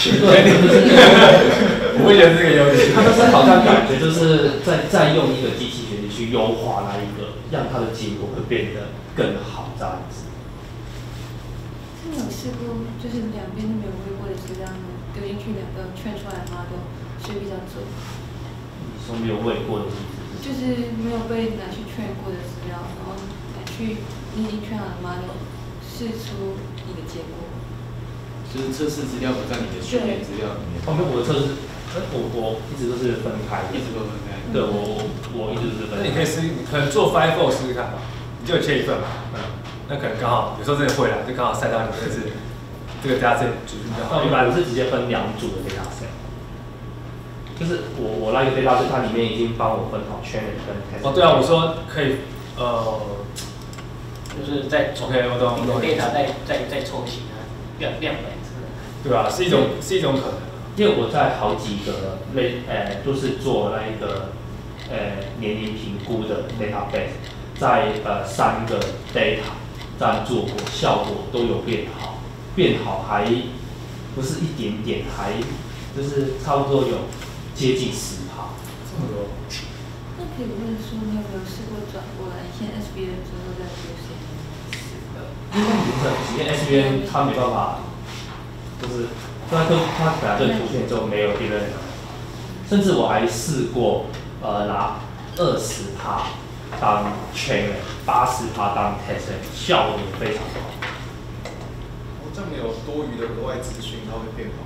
我会觉得这个有点， 他就是好像感觉就是在在用一个机器学习去优化那一个，让它的结果会变得更好这样子。 你有试过，就是两边都没有喂过的资料呢，丢进去两个圈出来的 model， 谁比较准？ 你说没有喂过的意思？ 就是没有被拿去圈过的资料，然后拿去你已经圈好的 model， 试出一个结果。 就是测试资料不在你的训练资料里面。 后面我的测试，我我一直都是分开的， 一直都分开。 对，我我一直是分开。 那你可以试，你可能做 five four 试试看吧，你就切一份嘛，嗯，那可能刚好有时候真的会啦，就刚好赛到你这是这个 data set 组比较好。 一般我是直接分两组的 data set， 就是我我那个 data set 它里面已经帮我分好 training 跟 test。 哦，对啊，我说可以，呃， 就是在 OK， 我懂，我懂。 data 再再再抽型啊，样样本。 对啊，是一种是一种可能， 因为我在好几个类，呃，都是做那一个呃年龄评估的 database， 在呃三个 data 这样做过，效果都有变好，变好还不是一点点，还就是差不多有接近十趴。 这么多？ 那可以问说，你有没有试过转过来？现在 S V M 之后再做实验？ 因为实验 S V M 它没办法。就是它跟它本来对图片就没有别人，甚至我还试过，呃，拿二十趴当 trainer， 八十趴当 test， 效果非常好。 我这样没有多余的额外资讯，它会变好。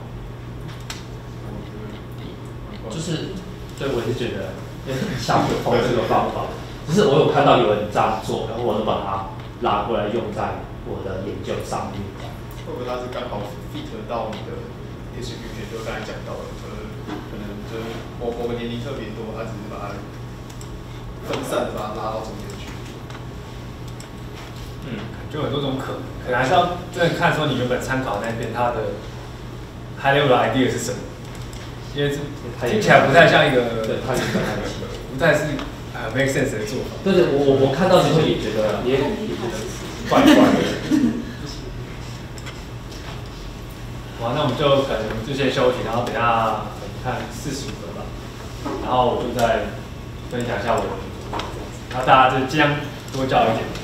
就是，对我是觉得想不通这个方法，只是我有看到有人这样做，然后我就把它拉过来用在我的研究上面。 会不会它是刚好 fit 到你的 distribution， 就刚才讲到的，呃，可能就是某某个年龄特别多，它只是把它分散的把它拉到中间去。 嗯，就有很多种可能，可能还是要真的看说你原本参考那边它的 high level 的 idea 是什么，因为听起来不太像一个， 对，它不太不太是呃 make sense 的做法。 对对，我我看到之后也觉得也也觉得怪怪的。 好，那我们就可能就先休息，然后等下看四十五分吧，然后我就再分享一下我的，然后大家就尽量多叫一点。